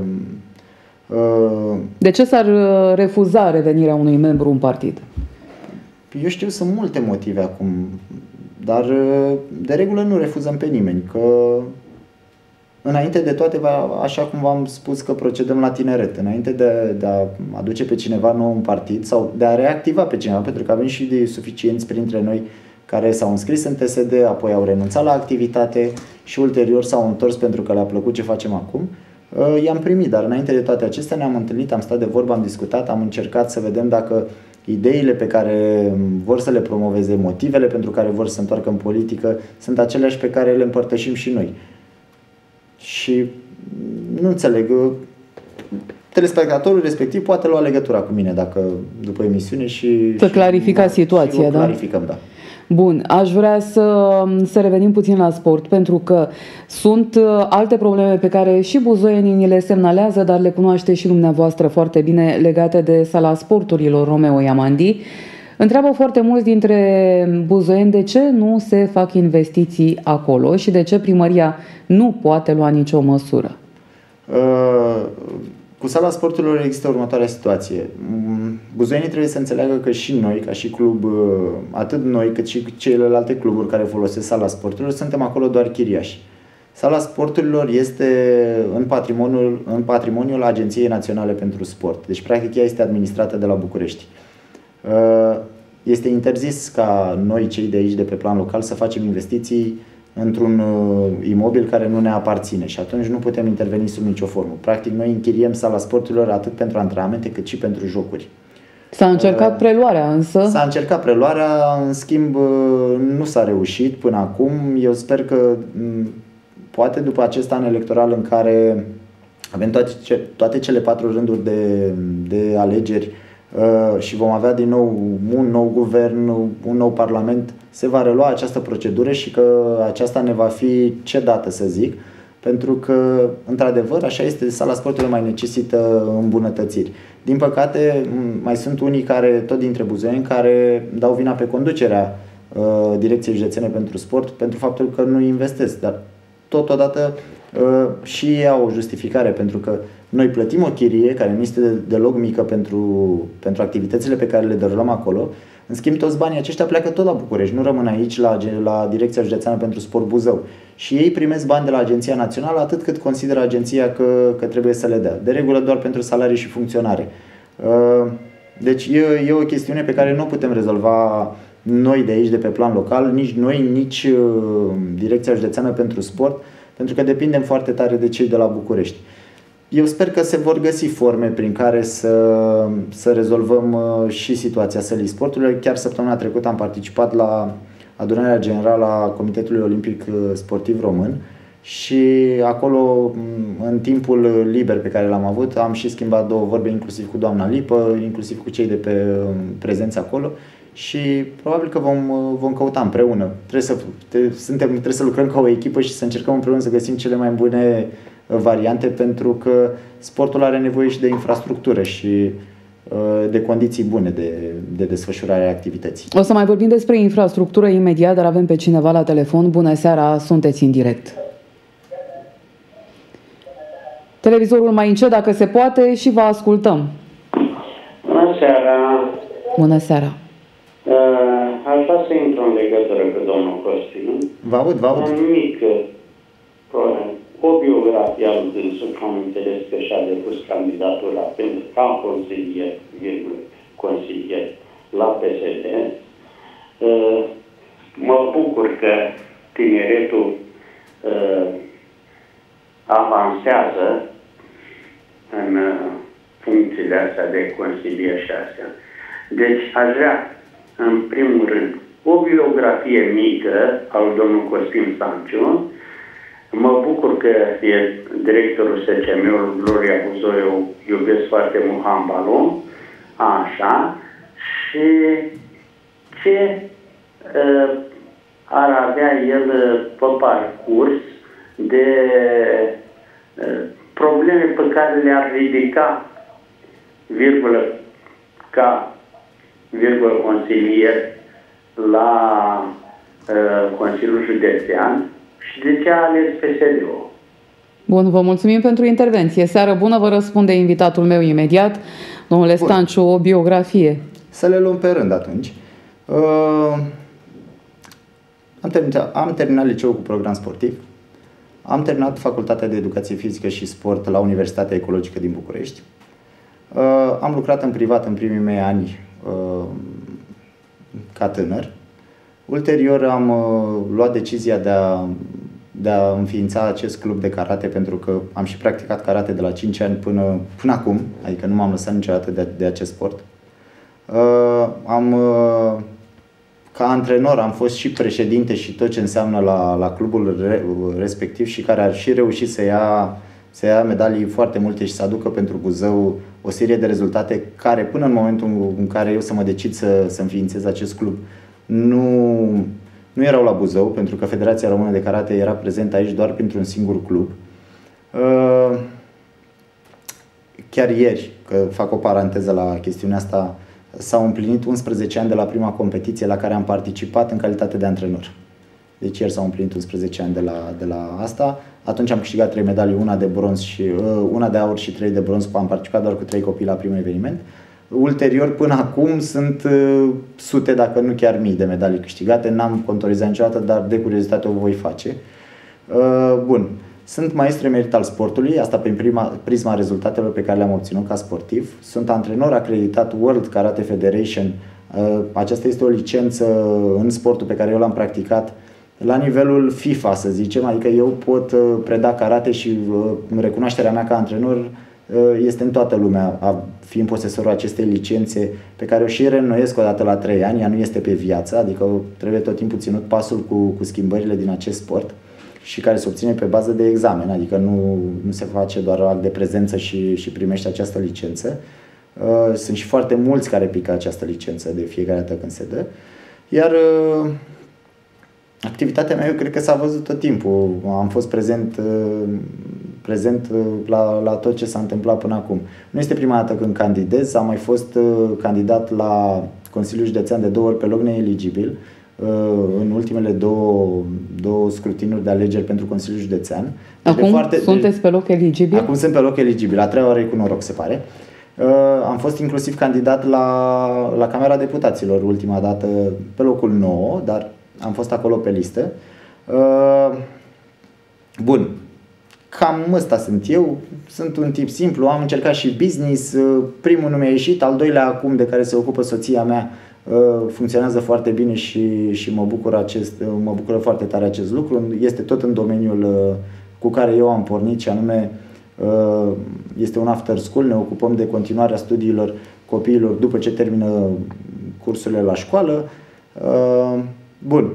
Uh, de ce s-ar refuza revenirea unui membru în partid? Eu știu, sunt multe motive acum, dar de regulă nu refuzăm pe nimeni, că înainte de toate, așa cum v-am spus că procedăm la tineret, înainte de, de a aduce pe cineva nou în partid sau de a reactiva pe cineva, pentru că avem și de suficienți printre noi care s-au înscris în T S D, apoi au renunțat la activitate și ulterior s-au întors pentru că le-a plăcut ce facem acum, i-am primit, dar înainte de toate acestea ne-am întâlnit, am stat de vorbă, am discutat, am încercat să vedem dacă ideile pe care vor să le promoveze, motivele pentru care vor să se întoarcă în politică sunt aceleași pe care le împărtășim și noi. Și nu înțeleg, telespectatorul respectiv poate lua legătura cu mine dacă după emisiune și... Să clarificați situația, și da? clarificăm, da. Bun, aș vrea să, să revenim puțin la sport, pentru că sunt alte probleme pe care și buzoienii ni le semnalează, dar le cunoaște și dumneavoastră foarte bine, legate de sala sporturilor Romeo Iamandi. Întreabă foarte mulți dintre buzoieni de ce nu se fac investiții acolo și de ce primăria nu poate lua nicio măsură. Uh, cu sala sporturilor există următoarea situație. Buzoienii trebuie să înțeleagă că și noi, ca și club, atât noi cât și celelalte cluburi care folosesc sala sporturilor, suntem acolo doar chiriași. Sala sporturilor este în patrimoniul, în patrimoniul Agenției Naționale pentru Sport. Deci, practic, ea este administrată de la București. Este interzis ca noi, cei de aici, de pe plan local, să facem investiții într-un imobil care nu ne aparține și atunci nu putem interveni sub nicio formă. Practic, noi închiriem sala sporturilor atât pentru antrenamente cât și pentru jocuri. S-a încercat preluarea însă? S-a încercat preluarea, în schimb nu s-a reușit până acum. Eu sper că poate după acest an electoral în care avem toate, toate cele patru rânduri de, de alegeri și vom avea din nou un nou guvern, un nou parlament, se va relua această procedură și că aceasta ne va fi cedată, să zic, pentru că, într-adevăr, așa este, sala sportului mai necesită îmbunătățiri. Din păcate, mai sunt unii care, tot dintre buzoieni, care dau vina pe conducerea uh, Direcției Județene pentru Sport pentru faptul că nu investesc, dar totodată uh, și ei au o justificare, pentru că noi plătim o chirie care nu este deloc mică pentru, pentru activitățile pe care le derulăm acolo. În schimb, toți banii aceștia pleacă tot la București, nu rămân aici la, la Direcția Județeană pentru Sport Buzău. Și ei primesc bani de la Agenția Națională atât cât consideră agenția că, că trebuie să le dea. De regulă doar pentru salarii și funcționare. Deci e, e o chestiune pe care nu o putem rezolva noi de aici, de pe plan local, nici noi, nici Direcția Județeană pentru Sport, pentru că depindem foarte tare de cei de la București. Eu sper că se vor găsi forme prin care să, să rezolvăm și situația sălii sporturilor. Chiar săptămâna trecută am participat la adunarea generală a Comitetului Olimpic Sportiv Român și acolo, în timpul liber pe care l-am avut, am și schimbat două vorbe, inclusiv cu doamna Lipă, inclusiv cu cei de pe prezenți acolo și probabil că vom, vom căuta împreună. Trebuie să, suntem, trebuie să lucrăm ca o echipă și să încercăm împreună să găsim cele mai bune variante, pentru că sportul are nevoie și de infrastructură și de condiții bune de, de desfășurare a activității. O să mai vorbim despre infrastructură imediat, dar avem pe cineva la telefon. Bună seara, sunteți în direct. Televizorul mai încet dacă se poate și vă ascultăm. Bună seara. Bună seara. Uh, aș vrea să intru în legătură cu domnul Costin. Vă aud, vă aud. Un mic uh, o biografie al dânsul, că am înțeles că și-a depus candidatura pentru ca consilier, consilier la P S D. Mă bucur că tineretul avansează în funcțiile astea de consilier și astea. Deci aș vrea, în primul rând, o biografie mică al domnului Costin Stanciu. Mă bucur că e directorul S C M-ului Gloria Buzoi, eu iubesc foarte mult handbalul, așa, și ce uh, ar avea el pe parcurs de uh, probleme pe care le-ar ridica, virgulă, ca virgulă consilier la uh, Consiliul Județean și de ce a ales P S D-ul. Bun, vă mulțumim pentru intervenție. Seară bună, vă răspunde invitatul meu imediat. Domnule Bun. Stanciu, o biografie. Să le luăm pe rând atunci. Uh, am, terminat, am terminat liceul cu program sportiv. Am terminat Facultatea de Educație Fizică și Sport la Universitatea Ecologică din București. Uh, am lucrat în privat în primii mei ani uh, ca tânăr. Ulterior am uh, luat decizia de a, de a înființa acest club de karate, pentru că am și practicat karate de la cinci ani până, până acum, adică nu m-am lăsat niciodată de, de acest sport. Uh, am, uh, ca antrenor am fost și președinte și tot ce înseamnă la, la clubul re, respectiv și care ar și reușit să ia, să ia medalii foarte multe și să aducă pentru Buzău o serie de rezultate care până în momentul în care eu să mă decid să, să înființez acest club nu, nu erau la Buzău, pentru că Federația Română de Karate era prezentă aici doar printr-un singur club. Chiar ieri, că fac o paranteză la chestiunea asta, s-au împlinit unsprezece ani de la prima competiție la care am participat în calitate de antrenor. Deci ieri s-au împlinit unsprezece ani de la, de la asta. Atunci am câștigat trei medalii, una de bronz și una de aur și trei de bronz. Am participat doar cu trei copii la primul eveniment. Ulterior, până acum, sunt uh, sute, dacă nu chiar mii de medalii câștigate. N-am contorizat niciodată, dar de curiozitate o voi face. Uh, bun. Sunt maestru emerit al sportului, asta prin prima, prisma rezultatelor pe care le-am obținut ca sportiv. Sunt antrenor acreditat World Karate Federation. Uh, aceasta este o licență în sportul pe care eu l-am practicat la nivelul FIFA, să zicem. Adică eu pot uh, preda karate și uh, recunoașterea mea ca antrenor este în toată lumea, fiind posesorul acestei licențe pe care o și reînnoiesc o dată la trei ani. Ea nu este pe viață, adică trebuie tot timpul ținut pasul cu, cu schimbările din acest sport și care se obține pe bază de examen, adică nu, nu se face doar act de prezență și, și primește această licență. Sunt și foarte mulți care pică această licență de fiecare dată când se dă. Iar activitatea mea, eu cred că s-a văzut tot timpul. Am fost prezent, prezent la, la tot ce s-a întâmplat până acum. Nu este prima dată când candidez, am mai fost candidat la Consiliul Județean de două ori pe loc neeligibil, în ultimele două, două scrutinuri de alegeri pentru Consiliul Județean. Acum de foarte, sunteți pe loc eligibil? Acum sunt pe loc eligibil, a treia oară cu noroc, se pare. Am fost inclusiv candidat la, la Camera Deputaților ultima dată pe locul nouă, dar am fost acolo pe listă. Bun. Cam ăsta sunt eu. Sunt un tip simplu, am încercat și business. Primul nu mi-a ieșit, al doilea acum de care se ocupă soția mea funcționează foarte bine și, și mă, bucur acest, mă bucură foarte tare acest lucru. Este tot în domeniul cu care eu am pornit, și anume este un after school. Ne ocupăm de continuarea studiilor copiilor după ce termină cursurile la școală. Bun.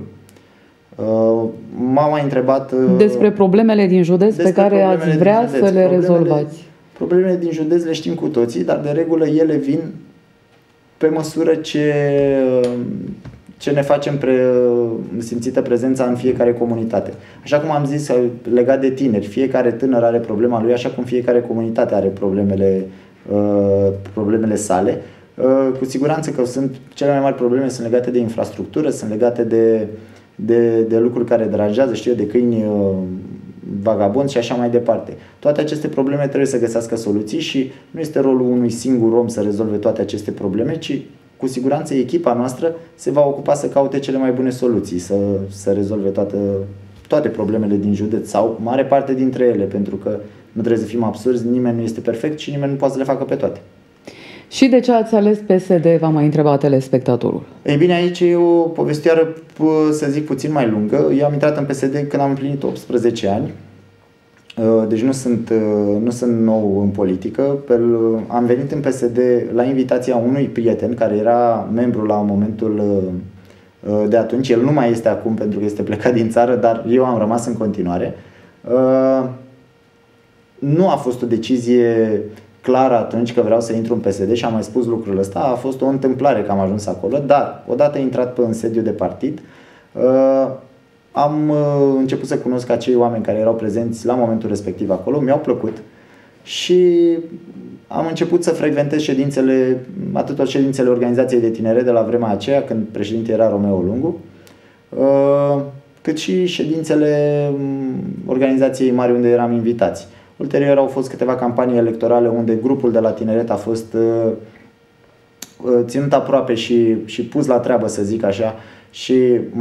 M-a mai întrebat despre problemele din județ pe care ați vrea să le rezolvați. Problemele din județ le știm cu toții, dar de regulă ele vin pe măsură ce, ce ne facem pre, simțită prezența în fiecare comunitate. Așa cum am zis, legat de tineri, fiecare tânăr are problema lui, așa cum fiecare comunitate are problemele, problemele sale. Cu siguranță că sunt cele mai mari probleme sunt legate de infrastructură, sunt legate de, de, de lucruri care deranjează, știu eu, de câini vagabonzi și așa mai departe. Toate aceste probleme trebuie să găsească soluții și nu este rolul unui singur om să rezolve toate aceste probleme, ci cu siguranță echipa noastră se va ocupa să caute cele mai bune soluții, să, să rezolve toate, toate problemele din județ sau mare parte dintre ele, pentru că nu trebuie să fim absurzi, nimeni nu este perfect și nimeni nu poate să le facă pe toate. Și de ce ați ales P S D, v-a mai întrebat telespectatorul. Ei bine, aici e o povestioară, să zic, puțin mai lungă. Eu am intrat în P S D când am împlinit optsprezece ani. Deci nu sunt, nu sunt nou în politică. Am venit în P S D la invitația unui prieten care era membru la momentul de atunci. El nu mai este acum pentru că este plecat din țară, dar eu am rămas în continuare. Nu a fost o decizie clară atunci că vreau să intru în P S D și am mai spus lucrul ăsta. A fost o întâmplare că am ajuns acolo, dar odată intrat pe în sediu de partid, am început să cunosc acei oameni care erau prezenți la momentul respectiv acolo, mi-au plăcut și am început să frecventez ședințele, atât ședințele organizației de tineret de la vremea aceea, când președinte era Romeo Lungu, cât și ședințele organizației mari unde eram invitați. Ulterior au fost câteva campanii electorale unde grupul de la tineret a fost ținut aproape și, și pus la treabă, să zic așa, și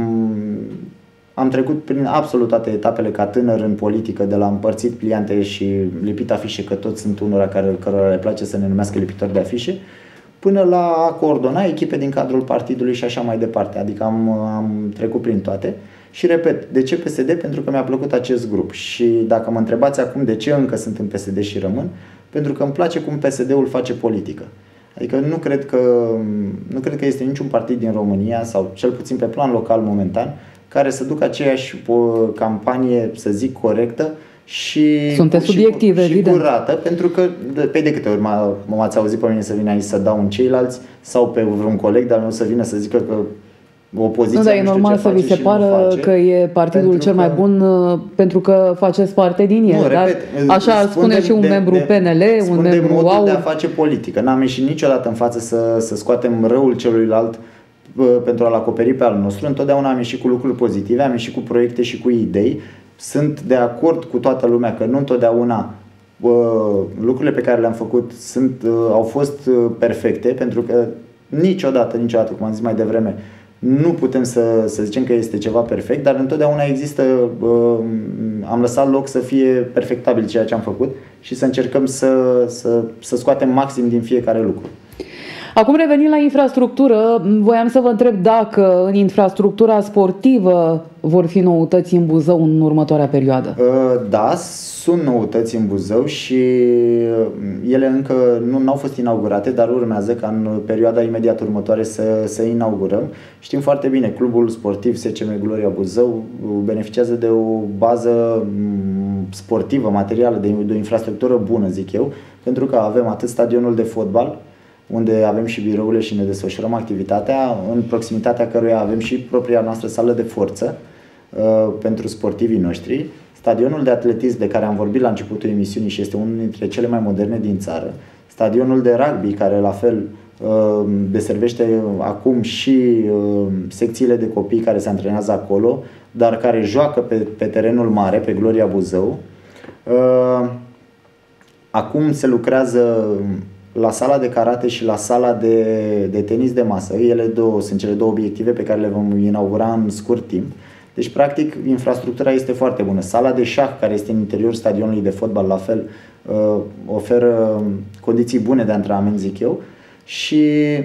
am trecut prin absolut toate etapele ca tânăr în politică, de la împărțit pliante și lipit afișe, că toți sunt unora care, cărora le place să ne numească lipitori de afișe, până la a coordona echipe din cadrul partidului și așa mai departe. Adică am, am trecut prin toate. Și repet, de ce P S D? Pentru că mi-a plăcut acest grup. Și dacă mă întrebați acum de ce încă sunt în P S D și rămân, pentru că îmi place cum P S D-ul face politică. Adică nu cred că, nu cred că este niciun partid din România, sau cel puțin pe plan local momentan, care să ducă aceeași campanie, să zic, corectă și, Sunteți subiective, și curată, pentru că pe de câte ori m-ați auzit pe mine să vin aici să dau în ceilalți sau pe vreun coleg, dar nu să vină să zică că opoziția nu, dar e normal să vi se pară că e partidul cel mai bun pentru că faceți parte din el. Nu, dar repet, așa spune și un de, membru de, P N L, un membru modul A U R. de a face politică. N-am ieșit niciodată în față să, să scoatem răul celuilalt pentru a-l acoperi pe al nostru. Întotdeauna am ieșit cu lucruri pozitive, am ieșit cu proiecte și cu idei. Sunt de acord cu toată lumea că nu întotdeauna lucrurile pe care le-am făcut sunt, au fost perfecte, pentru că niciodată, niciodată, cum am zis mai devreme, nu putem să, să zicem că este ceva perfect, dar întotdeauna există, am lăsat loc să fie perfectabil ceea ce am făcut și să încercăm să, să, să scoatem maxim din fiecare lucru. Acum, revenind la infrastructură, voiam să vă întreb dacă în infrastructura sportivă vor fi noutăți în Buzău în următoarea perioadă. Da, sunt noutăți în Buzău și ele încă nu au fost inaugurate, dar urmează ca în perioada imediat următoare să, să inaugurăm. Știm foarte bine, clubul sportiv S C M Gloria Buzău beneficiază de o bază sportivă, materială, de, de o infrastructură bună, zic eu, pentru că avem atât stadionul de fotbal, unde avem și birourile și ne desfășurăm activitatea, în proximitatea căruia avem și propria noastră sală de forță uh, pentru sportivii noștri, stadionul de atletism de care am vorbit la începutul emisiunii și este unul dintre cele mai moderne din țară, stadionul de rugby care la fel uh, deservește acum și uh, secțiile de copii care se antrenează acolo, dar care joacă pe, pe terenul mare, pe Gloria Buzău. Uh, acum se lucrează la sala de karate și la sala de, de tenis de masă. Ele două sunt cele două obiective pe care le vom inaugura în scurt timp. Deci, practic, infrastructura este foarte bună. Sala de șah, care este în interiorul stadionului de fotbal, la fel, oferă condiții bune de antrenament, zic eu. Și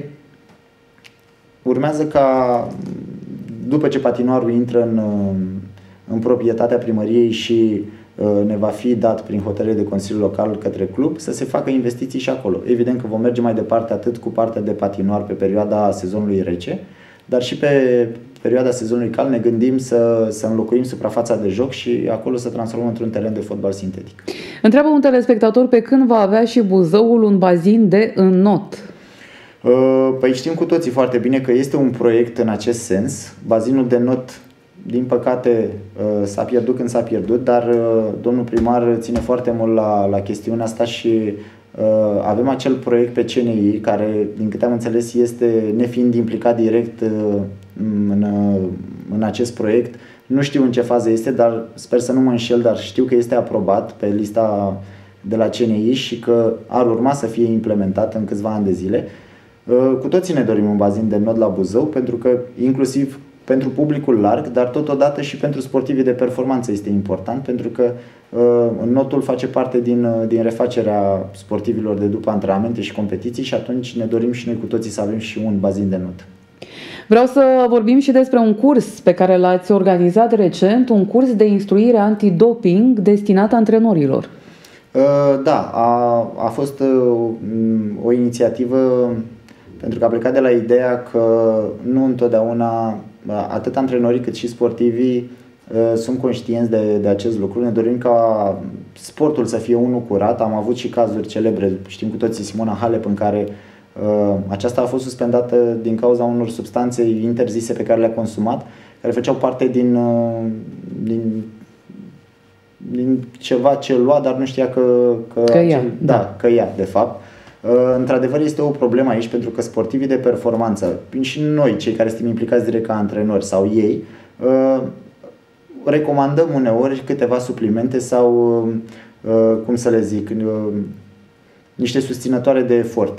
urmează ca, după ce patinoarul intră în, în proprietatea primăriei și ne va fi dat prin hotărâre de Consiliul Local către club, să se facă investiții și acolo. Evident că vom merge mai departe atât cu partea de patinoar pe perioada sezonului rece, dar și pe perioada sezonului cald ne gândim să, să înlocuim suprafața de joc și acolo să transformăm într-un teren de fotbal sintetic. Întreabă un telespectator pe când va avea și Buzăul un bazin de înnot. Păi știm cu toții foarte bine că este un proiect în acest sens. Bazinul de not, din păcate, s-a pierdut când s-a pierdut, dar domnul primar ține foarte mult la, la chestiunea asta și avem acel proiect pe C N I care, din câte am înțeles, este, nefiind implicat direct în, în acest proiect. Nu știu în ce fază este, dar sper să nu mă înșel, dar știu că este aprobat pe lista de la C N I și că ar urma să fie implementat în câțiva ani de zile. Cu toții ne dorim un bazin de not la Buzău, pentru că inclusiv pentru publicul larg, dar totodată și pentru sportivii de performanță este important, pentru că notul face parte din, din refacerea sportivilor de după antrenamente și competiții și atunci ne dorim și noi cu toții să avem și un bazin de not. Vreau să vorbim și despre un curs pe care l-ați organizat recent, un curs de instruire antidoping destinat antrenorilor. Da, a, a fost o inițiativă pentru că a plecat de la ideea că nu întotdeauna atât antrenorii cât și sportivii sunt conștienți de, de acest lucru. Ne dorim ca sportul să fie unul curat. Am avut și cazuri celebre, știm cu toții Simona Halep, în care uh, aceasta a fost suspendată din cauza unor substanțe interzise pe care le-a consumat, care făceau parte din, uh, din, din ceva ce lua, dar nu știa că, că, că ia, acel, da, da. că ia, de fapt. Uh, într-adevăr este o problemă aici, pentru că sportivii de performanță, și noi, cei care suntem implicați direct ca antrenori sau ei, uh, recomandăm uneori câteva suplimente sau, cum să le zic, niște susținătoare de efort.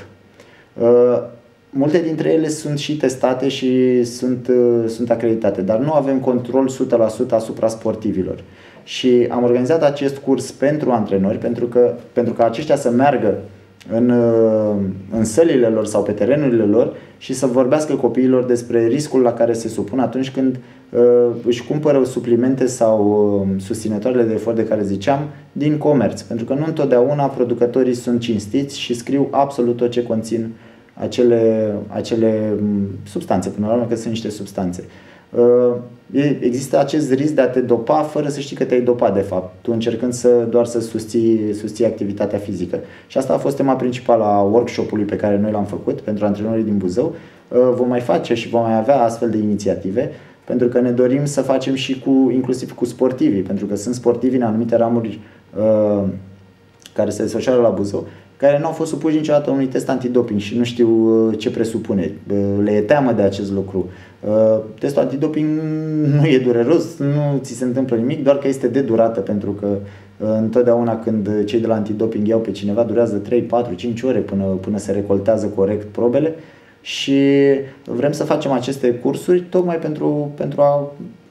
Multe dintre ele sunt și testate și sunt, sunt acreditate, dar nu avem control o sută la sută asupra sportivilor. Și am organizat acest curs pentru antrenori, pentru că, pentru că aceștia să meargă în, în sălile lor sau pe terenurile lor și să vorbească copiilor despre riscul la care se supun atunci când uh, își cumpără suplimente sau uh, susținătoarele de efort de care ziceam din comerț. Pentru că nu întotdeauna producătorii sunt cinstiți și scriu absolut tot ce conțin acele, acele substanțe, până la urmă că sunt niște substanțe. Uh, există acest risc de a te dopa fără să știi că te-ai dopat de fapt, tu încercând să, doar să susții, susții activitatea fizică. Și asta a fost tema principală a workshop-ului pe care noi l-am făcut pentru antrenorii din Buzău. Uh, vom mai face și vom mai avea astfel de inițiative, pentru că ne dorim să facem și cu, inclusiv cu sportivii, pentru că sunt sportivi în anumite ramuri uh, care se desfășoară la Buzău, care nu au fost supuși niciodată unui test antidoping și nu știu ce presupune. Le e teamă de acest lucru. Testul antidoping nu e dureros, nu ți se întâmplă nimic, doar că este de durată, pentru că întotdeauna când cei de la antidoping iau pe cineva, durează trei, patru, cinci ore până, până se recoltează corect probele și vrem să facem aceste cursuri tocmai pentru, pentru a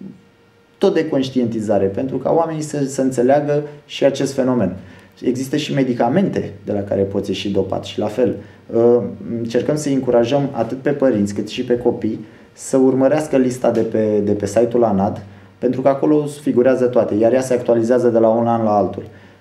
tot de conștientizare, pentru ca oamenii să, să înțeleagă și acest fenomen. Există și medicamente de la care poți ieși dopat și la fel. Încercăm să încurajăm atât pe părinți cât și pe copii să urmărească lista de pe, de pe site-ul ANAD, pentru că acolo figurează toate, iar ea se actualizează de la un an la altul.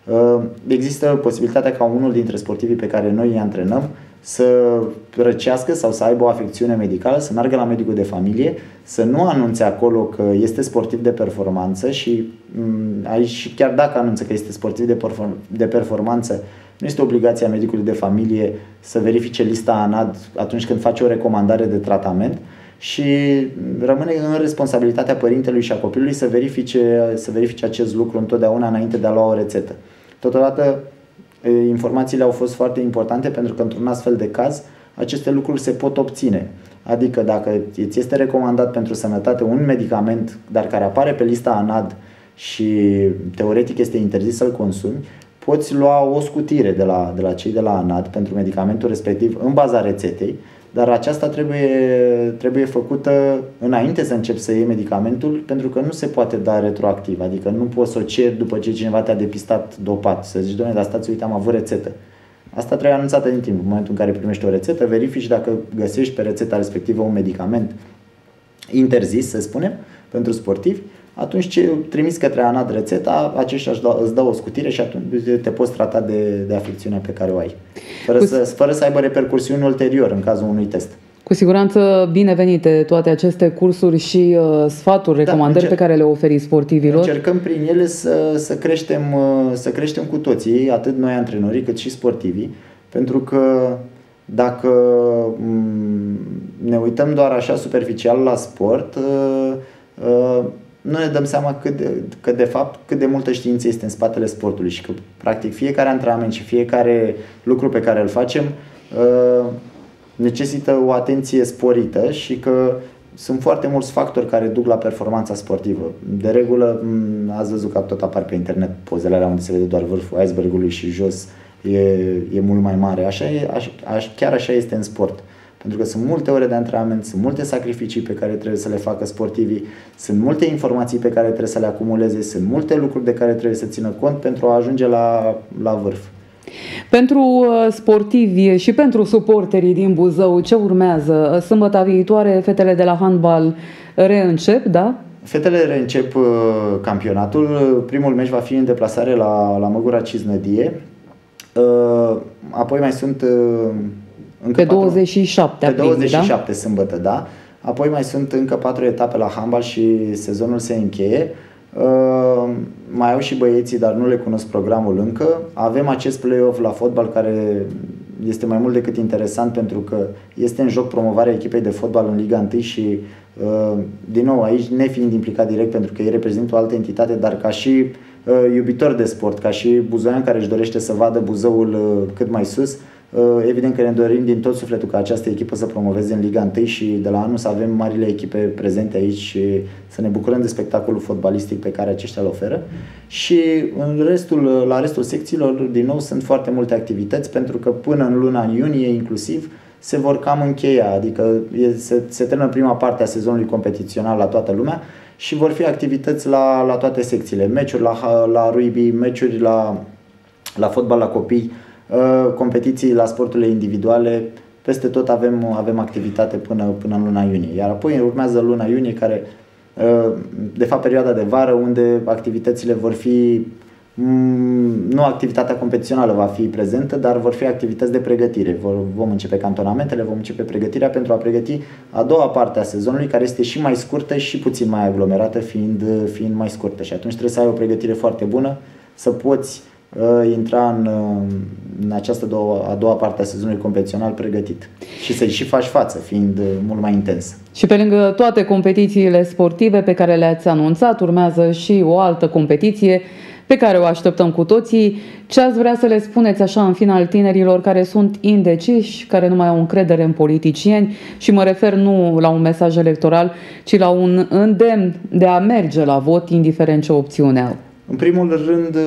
Există posibilitatea ca unul dintre sportivii pe care noi îi antrenăm să răcească sau să aibă o afecțiune medicală, să meargă la medicul de familie, să nu anunțe acolo că este sportiv de performanță și aici chiar dacă anunță că este sportiv de, de performanță, nu este obligația medicului de familie să verifice lista ANAD atunci când face o recomandare de tratament și rămâne în responsabilitatea părintelui și a copilului să verifice, să verifice acest lucru întotdeauna înainte de a lua o rețetă. Totodată, informațiile au fost foarte importante pentru că într-un astfel de caz aceste lucruri se pot obține. Adică dacă îți este recomandat pentru sănătate un medicament, dar care apare pe lista ANAD și teoretic este interzis să-l consumi, poți lua o scutire de la, de la cei de la ANAD pentru medicamentul respectiv în baza rețetei, dar aceasta trebuie, trebuie făcută înainte să începi să iei medicamentul, pentru că nu se poate da retroactiv, adică nu poți să o ceri după ce cineva te-a depistat dopat, să zici, doamne, dar stați, uite, am avut rețetă. Asta trebuie anunțată din timp. În momentul în care primești o rețetă, verifici dacă găsești pe rețeta respectivă un medicament interzis, să spunem, pentru sportivi, atunci ce trimiți către ANAD rețeta, aceștia îți dau o scutire și atunci te poți trata de, de afecțiunea pe care o ai, fără, cu... să, fără să aibă repercursiuni ulterior în cazul unui test. Cu siguranță binevenite toate aceste cursuri și uh, sfaturi, recomandări da, încerc... pe care le oferi sportivilor. Încercăm prin ele să, să, creștem, uh, să creștem cu toții, atât noi antrenorii cât și sportivii, pentru că dacă um, ne uităm doar așa superficial la sport, uh, uh, nu ne dăm seama cât de, că de fapt cât de multă știință este în spatele sportului și că practic fiecare antrenament și fiecare lucru pe care îl facem uh, necesită o atenție sporită și că sunt foarte mulți factori care duc la performanța sportivă. De regulă, ați văzut că tot apar pe internet pozele alea unde se vede doar vârful icebergului și jos e, e mult mai mare. Așa e, aș, aș, chiar așa este în sport. Pentru că sunt multe ore de antrenament, sunt multe sacrificii pe care trebuie să le facă sportivii, sunt multe informații pe care trebuie să le acumuleze, sunt multe lucruri de care trebuie să țină cont pentru a ajunge la, la vârf. Pentru sportivi și pentru suporterii din Buzău, ce urmează? Sâmbătă viitoare, fetele de la handbal reîncep, da? Fetele reîncep uh, campionatul. Primul meci va fi în deplasare la, la Măgura Cisnădie. Uh, apoi mai sunt uh, încă pe douăzeci și șapte, pe douăzeci și șapte da? Sâmbătă, da. Apoi mai sunt încă patru etape la handbal și sezonul se încheie. Uh, mai au și băieții, dar nu le cunosc programul încă. Avem acest play-off la fotbal care este mai mult decât interesant pentru că este în joc promovarea echipei de fotbal în Liga unu și uh, din nou aici nefiind implicat direct pentru că ei reprezintă o altă entitate, dar ca și uh, iubitor de sport, ca și buzoian care își dorește să vadă Buzăul uh, cât mai sus, evident că ne dorim din tot sufletul ca această echipă să promoveze în Liga unu și de la anul să avem marile echipe prezente aici și să ne bucurăm de spectacolul fotbalistic pe care aceștia îl oferă. Și în restul, la restul secțiilor, din nou, sunt foarte multe activități pentru că până în luna iunie inclusiv se vor cam încheia, adică se, se termină prima parte a sezonului competițional la toată lumea și vor fi activități la, la toate secțiile, meciuri la, la rugby, meciuri la, la fotbal la copii, competiții la sporturile individuale, peste tot avem, avem activitate până, până în luna iunie. Iar apoi urmează luna iunie, care, de fapt, perioada de vară, unde activitățile vor fi, nu activitatea competițională va fi prezentă, dar vor fi activități de pregătire. Vom începe cantonamentele, vom începe pregătirea pentru a pregăti a doua parte a sezonului, care este și mai scurtă și puțin mai aglomerată, fiind, fiind mai scurtă. Și atunci trebuie să ai o pregătire foarte bună, să poți intra în, în această doua, a doua parte a sezonului competițional pregătit și să-i și faci față, fiind mult mai intens. Și pe lângă toate competițiile sportive pe care le-ați anunțat, urmează și o altă competiție pe care o așteptăm cu toții. Ce ați vrea să le spuneți așa în final tinerilor care sunt indeciși, care nu mai au încredere în politicieni, și mă refer nu la un mesaj electoral, ci la un îndemn de a merge la vot, indiferent ce opțiune au? În primul rând,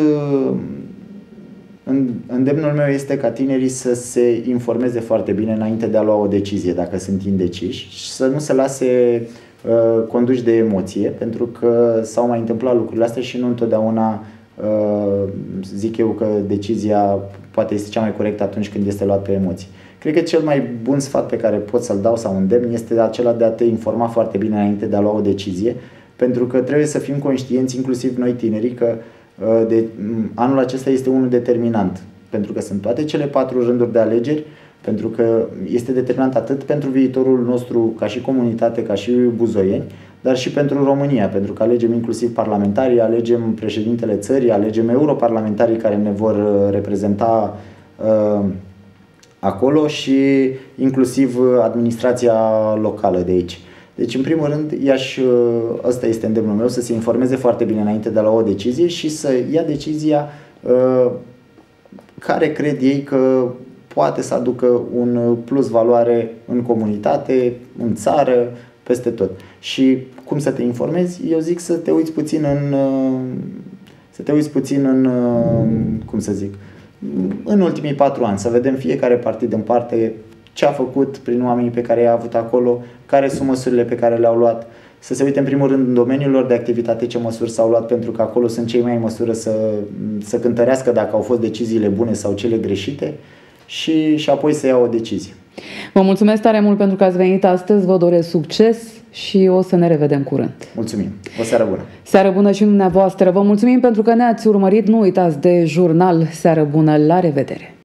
îndemnul meu este ca tinerii să se informeze foarte bine înainte de a lua o decizie, dacă sunt indeciși, și să nu se lase uh, conduși de emoție, pentru că s-au mai întâmplat lucrurile astea și nu întotdeauna uh, zic eu că decizia poate este cea mai corectă atunci când este luat pe emoții. Cred că cel mai bun sfat pe care pot să-l dau sau îndemn este acela de a te informa foarte bine înainte de a lua o decizie, pentru că trebuie să fim conștienți, inclusiv noi tinerii, că de, anul acesta este unul determinant, pentru că sunt toate cele patru rânduri de alegeri, pentru că este determinant atât pentru viitorul nostru ca și comunitate, ca și buzoieni, dar și pentru România, pentru că alegem inclusiv parlamentarii, alegem președintele țării, alegem europarlamentarii care ne vor reprezenta uh, acolo și inclusiv administrația locală de aici. Deci, în primul rând, i-aș, ăsta este îndemnul meu, să se informeze foarte bine înainte de a lua o decizie și să ia decizia uh, care cred ei că poate să aducă un plus valoare în comunitate, în țară, peste tot. Și cum să te informezi? Eu zic să te uiți puțin în, uh, să te uiți puțin în, uh, cum să zic, în ultimii patru ani, să vedem fiecare partid în parte ce a făcut prin oamenii pe care i-a avut acolo, care sunt măsurile pe care le-au luat, să se uite în primul rând în domeniul lor de activitate ce măsuri s-au luat, pentru că acolo sunt cei mai în măsură să, să cântărească dacă au fost deciziile bune sau cele greșite și, și apoi să ia o decizie. Vă mulțumesc tare mult pentru că ați venit astăzi, vă doresc succes și o să ne revedem curând. Mulțumim! O seară bună! Seară bună și dumneavoastră! Vă mulțumim pentru că ne-ați urmărit, nu uitați de jurnal. Seară bună, la revedere!